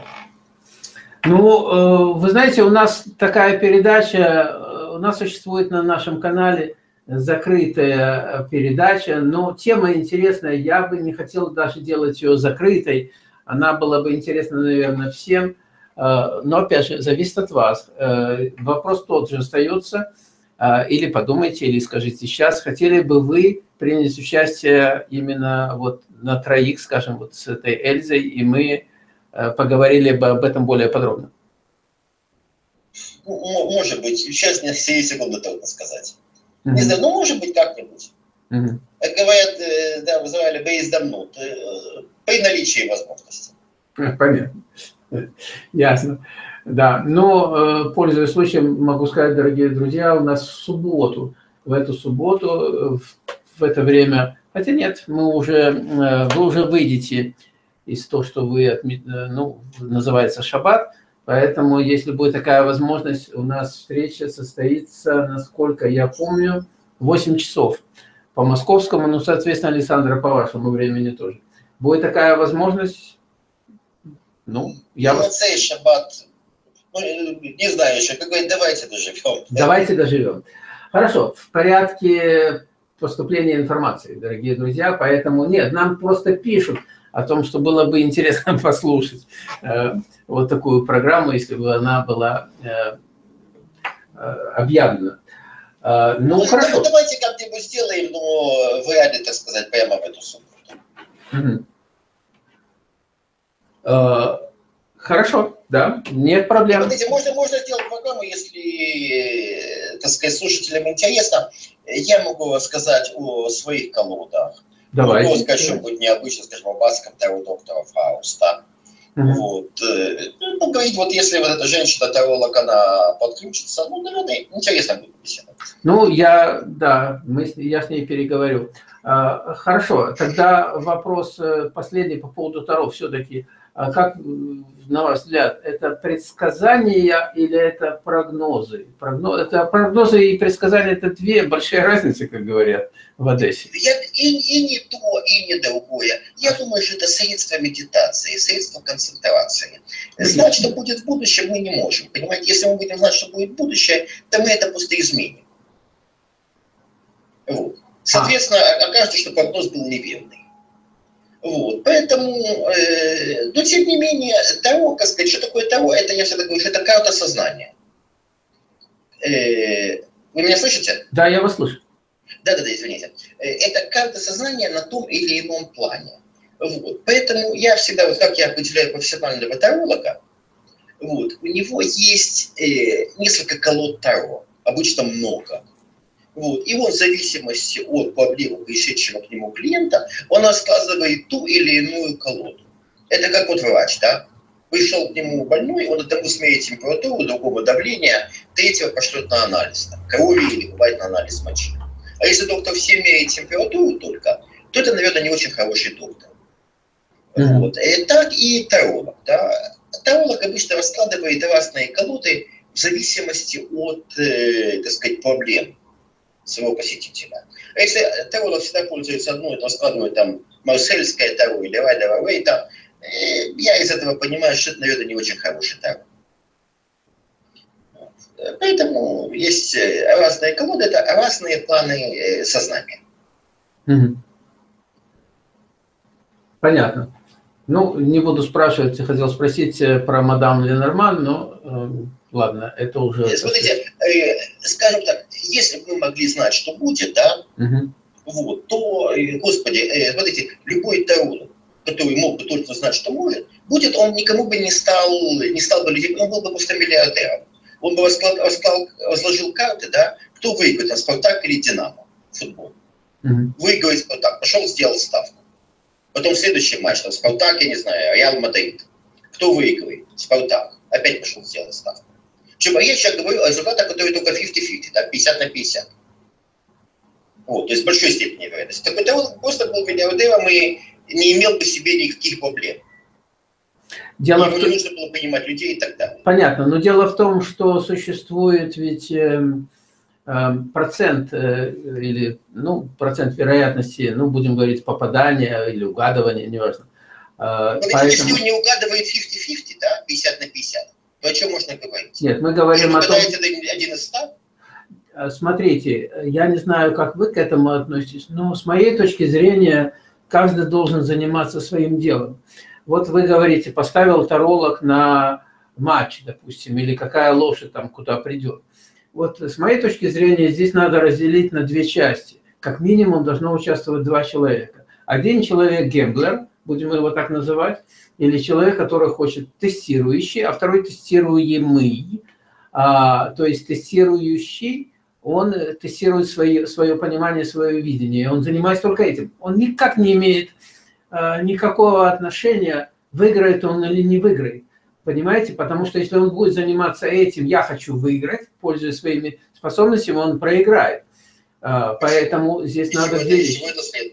Ну, вы знаете, у нас такая передача, у нас существует на нашем канале закрытая передача, но тема интересная, я бы не хотел даже делать ее закрытой, она была бы интересна, наверное, всем, но, опять же, зависит от вас. Вопрос тот же остается, или подумайте, или скажите сейчас, хотели бы вы принять участие именно вот на троих, скажем, вот с этой Эльзой, и мы поговорили бы об этом более подробно. Может быть, сейчас мне все секунды трудно сказать. Mm-hmm. Не знаю, ну может быть как-нибудь. Mm-hmm. Как говорят, да, в Израиле «бейздамнут», при наличии возможности. Понятно. Ясно. Да, но, пользуясь случаем, могу сказать, дорогие друзья, у нас в субботу, в эту субботу, в это время, хотя нет, мы уже, вы уже выйдете из того, что вы, ну, называется шаббат, поэтому, если будет такая возможность, у нас встреча состоится, насколько я помню, в восемь часов по московскому, ну, соответственно, Александра, по вашему времени тоже. Будет такая возможность, ну, я вас... шаббат, ну, не знаю еще, какой, давайте доживем. Давайте доживем. Хорошо, в порядке поступления информации, дорогие друзья, поэтому нет, нам просто пишут о том, что было бы интересно послушать э, вот такую программу, если бы она была э, э, объявлена. Э, ну, ну, хорошо. Ну, давайте как-нибудь сделаем, но в реале, так сказать, прямо в эту субботу. Mm-hmm. э, хорошо, да, нет проблем. Смотрите, можно, можно сделать программу, если, так сказать, слушателям интересно. Я могу рассказать о своих колодах. Давайте. Могу сказать что-нибудь необычное, скажем, о баском Таро доктора Фауста. Mm-hmm. Вот. Ну, говорить, вот если вот эта женщина-таролог, она подключится, ну, наверное, интересно будет беседовать. Ну, я, да, мы, я с ней переговорю. Хорошо, тогда вопрос последний по поводу Таро все-таки. Как, на ваш взгляд, это предсказания или это прогнозы? Прогноз, это прогнозы и предсказания – это две большие разницы, как говорят в Одессе. Я, и, и не то, и не другое. Я думаю, что это средство медитации, средство концентрации. Знать, что будет в будущем, мы не можем. Понимаете, если мы будем знать, что будет в будущем, то мы это просто изменим. Вот. Соответственно, окажется, что прогноз был неверный. Вот, поэтому, э, но тем не менее, Таро, как сказать, что такое Таро, это я всегда говорю, что это карта сознания. Э, вы меня слышите? Да, я вас слышу. Да-да-да, извините. Э, это карта сознания на том или ином плане. Вот, поэтому я всегда, вот как я определяю профессионального таролога, вот, у него есть э, несколько колод Таро, обычно много. Вот. И он в зависимости от проблемы пришедшего к нему клиента, он рассказывает ту или иную колоду. Это как вот врач, да? Пришел к нему больной, он одному смерит температуру, другого давления, третьего пошлет на анализ там, крови или бывает на анализ мочи. А если доктор всем меряет температуру только, то это, наверное, не очень хороший доктор. Mm-hmm. Вот. И так и таролог. Да? Таролог обычно раскладывает разные колоды в зависимости от, э, так сказать, проблем своего посетителя. А если таролог всегда пользуется одной, то раскладывает там марсельское таро или Райдера Вейта, я из этого понимаю, что это, наверное, не очень хороший таро. Поэтому есть разные колоды, это разные планы сознания. Угу. Понятно. Ну, не буду спрашивать, я хотел спросить про мадам Ленорман, но э, ладно, это уже... Смотрите, э, скажем так, если бы мы могли знать, что будет, да, угу. вот, то, э, господи, э, смотрите, любой таролог, который мог бы точно знать, что может, будет, он никому бы не стал, не стал бы людей, он был бы просто миллиардером. Он бы расклад, расклад, разложил карты, да, кто выиграет, там, Спартак или Динамо в футбол. Угу. Выиграет Спартак, пошел, сделал ставку. Потом следующий матч, там, Спартак, я не знаю, Реал Мадрид. Кто выигрывает? Спартак. Опять пошел сделать ставку. Причем я сейчас говорю о результатах, которые только пятьдесят на пятьдесят, да, пятьдесят на пятьдесят. Вот, то есть в большой степени вероятности. Так это он просто был миллиардером и не имел по себе никаких проблем. Дело Ему в том... не нужно было понимать людей и так далее. Понятно, но дело в том, что существует ведь... Э... процент или ну, процент вероятности, ну, будем говорить, попадания или угадывания, неважно. Но Поэтому... если он не угадывает пятьдесят на пятьдесят, да, пятьдесят на пятьдесят, то о чем можно говорить? Нет, мы говорим если о том... один из ста? Смотрите, я не знаю, как вы к этому относитесь, но с моей точки зрения каждый должен заниматься своим делом. Вот вы говорите, поставил таролог на матч, допустим, или какая лошадь там куда придет. Вот с моей точки зрения здесь надо разделить на две части. Как минимум должно участвовать два человека. Один человек гэмблер, будем его так называть, или человек, который хочет тестирующий, а второй тестируемый. А, то есть тестирующий, он тестирует свои, свое понимание, свое видение. Он занимается только этим. Он никак не имеет а, никакого отношения, выиграет он или не выиграет. Понимаете? Потому что если он будет заниматься этим, я хочу выиграть, пользуясь своими способностями, он проиграет. Поэтому здесь и надо делить.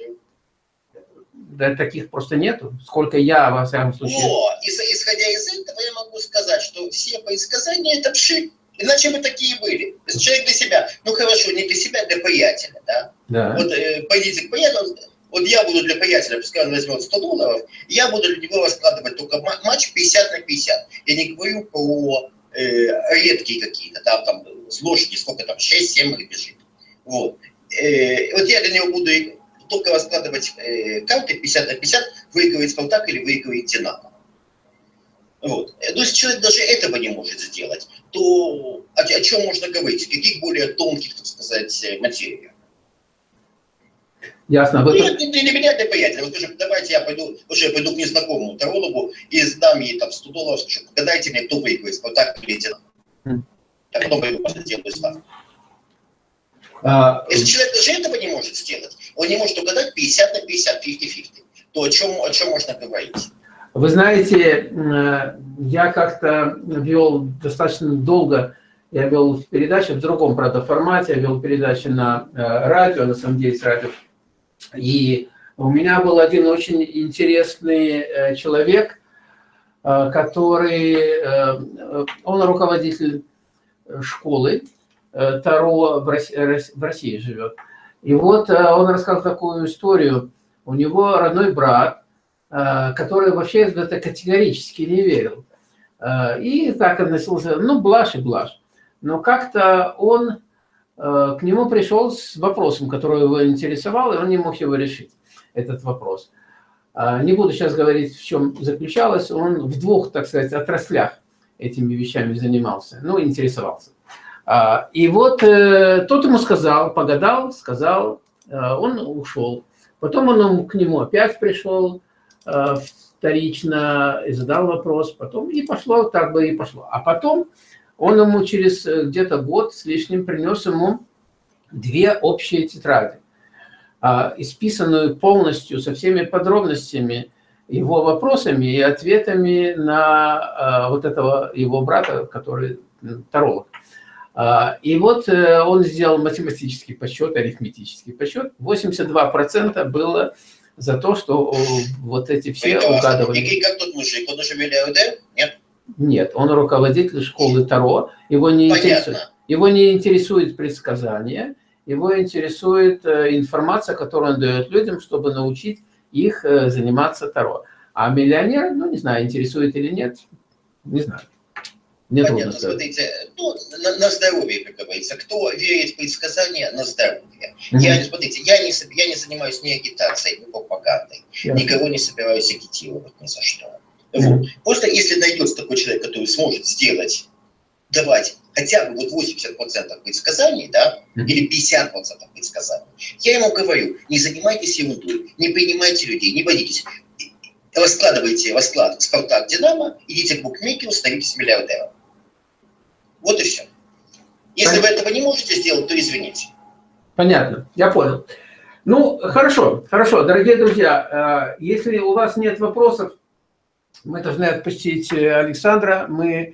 Да, таких просто нету. Сколько я, во всяком случае... О, исходя из этого, я могу сказать, что все предсказания – это пшик. Иначе бы такие были. Человек для себя. Ну хорошо, не для себя, для приятеля. Да? Да. Вот э, пойдите к приятелю. Вот я буду для приятеля, пускай он возьмет сто долларов, я буду для него раскладывать только матч пятьдесят на пятьдесят. Я не говорю про э, редкие какие-то, там, там с лошади, сколько там, шесть-семь бежит. Вот. Э, вот я для него буду только раскладывать э, карты пятьдесят на пятьдесят, выигрывает Спартак или выигрывает Динамо. Вот. Но если человек даже этого не может сделать, то о, о чем можно говорить? В каких более тонких, так сказать, материях? Ясно. Нет, не для меня, для приятеля. Вот скажем, давайте я пойду, уже я пойду к незнакомому тарологу и сдам ей там сто долларов, скажу, погадайте мне, кто выиграет, Спартак или Динамо. Mm. А потом пойду просто сделаю ставку. А... Если человек даже этого не может сделать, он не может угадать пятьдесят на пятьдесят, пятьдесят на пятьдесят, то о чем, о чем можно говорить? Вы знаете, я как-то вел достаточно долго, я вел передачи в другом, правда, формате, я вел передачи на радио, на самом деле, с радио И у меня был один очень интересный человек, который, он руководитель школы Таро в России живет. И вот он рассказал такую историю. У него родной брат, который вообще в это категорически не верил. И так относился, ну, блажь и блажь. Но как-то он к нему пришел с вопросом, который его интересовал, и он не мог его решить, этот вопрос. Не буду сейчас говорить, в чем заключалось. Он в двух, так сказать, отраслях этими вещами занимался, ну, интересовался. И вот тот ему сказал, погадал, сказал, он ушел. Потом он к нему опять пришел вторично и задал вопрос, потом и пошло, так бы и пошло. А потом он ему через где-то год с лишним принес ему две общие тетради, исписанную полностью со всеми подробностями его вопросами и ответами на вот этого его брата, который таролог. И вот он сделал математический подсчет, арифметический подсчет. восемьдесят два процента было за то, что вот эти все угадывали. И как тот мужик? Он уже миллиардер? Нет? Нет, он руководитель школы Таро. Его не, интересует, его не интересует предсказания, его интересует информация, которую он дает людям, чтобы научить их заниматься Таро. А миллионер, ну не знаю, интересует или нет, не знаю. Мне Понятно, смотрите, ну, на, на здоровье, как говорится. Кто верит в предсказания, на здоровье. Mm-hmm. Я, смотрите, я не, я не занимаюсь ни агитацией, ни пропагандой. Yeah. Никого не собираюсь агитировать ни за что. Mm-hmm. Вот. Просто если найдется такой человек, который сможет сделать, давать хотя бы вот восемьдесят процентов предсказаний, да, mm-hmm. или пятьдесят процентов предсказаний, я ему говорю, не занимайтесь ерундой, не принимайте людей, не водитесь. Раскладывайте расклад «Спартак Динамо», идите к букмекеру, становитесь миллиардером. Вот и все. Если Понятно. Вы этого не можете сделать, то извините. Понятно, я понял. Ну, хорошо, хорошо, дорогие друзья, если у вас нет вопросов, мы должны отпустить Александра. Мы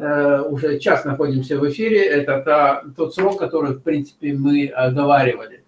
уже час находимся в эфире, это та, тот срок, который, в принципе, мы оговаривали.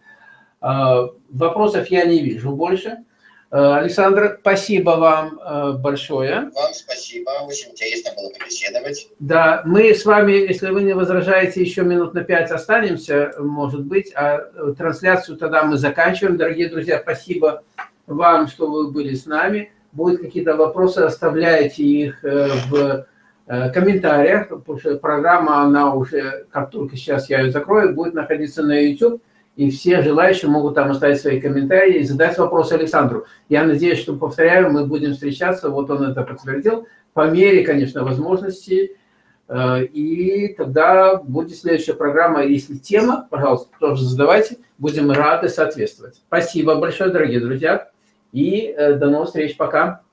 Вопросов я не вижу больше. Александр, спасибо вам большое. Вам спасибо, очень интересно было побеседовать. Да, мы с вами, если вы не возражаете, еще минут на пять останемся, может быть, а трансляцию тогда мы заканчиваем. Дорогие друзья, спасибо вам, что вы были с нами. Будут какие-то вопросы, оставляйте их в комментариях, потому что программа, она уже, как только сейчас я ее закрою, будет находиться на YouTube. И все желающие могут там оставить свои комментарии и задать вопросы Александру. Я надеюсь, что, повторяю, мы будем встречаться, вот он это подтвердил, по мере, конечно, возможностей. И тогда будет следующая программа. Если тема, пожалуйста, тоже задавайте, будем рады соответствовать. Спасибо большое, дорогие друзья, и до новых встреч. Пока.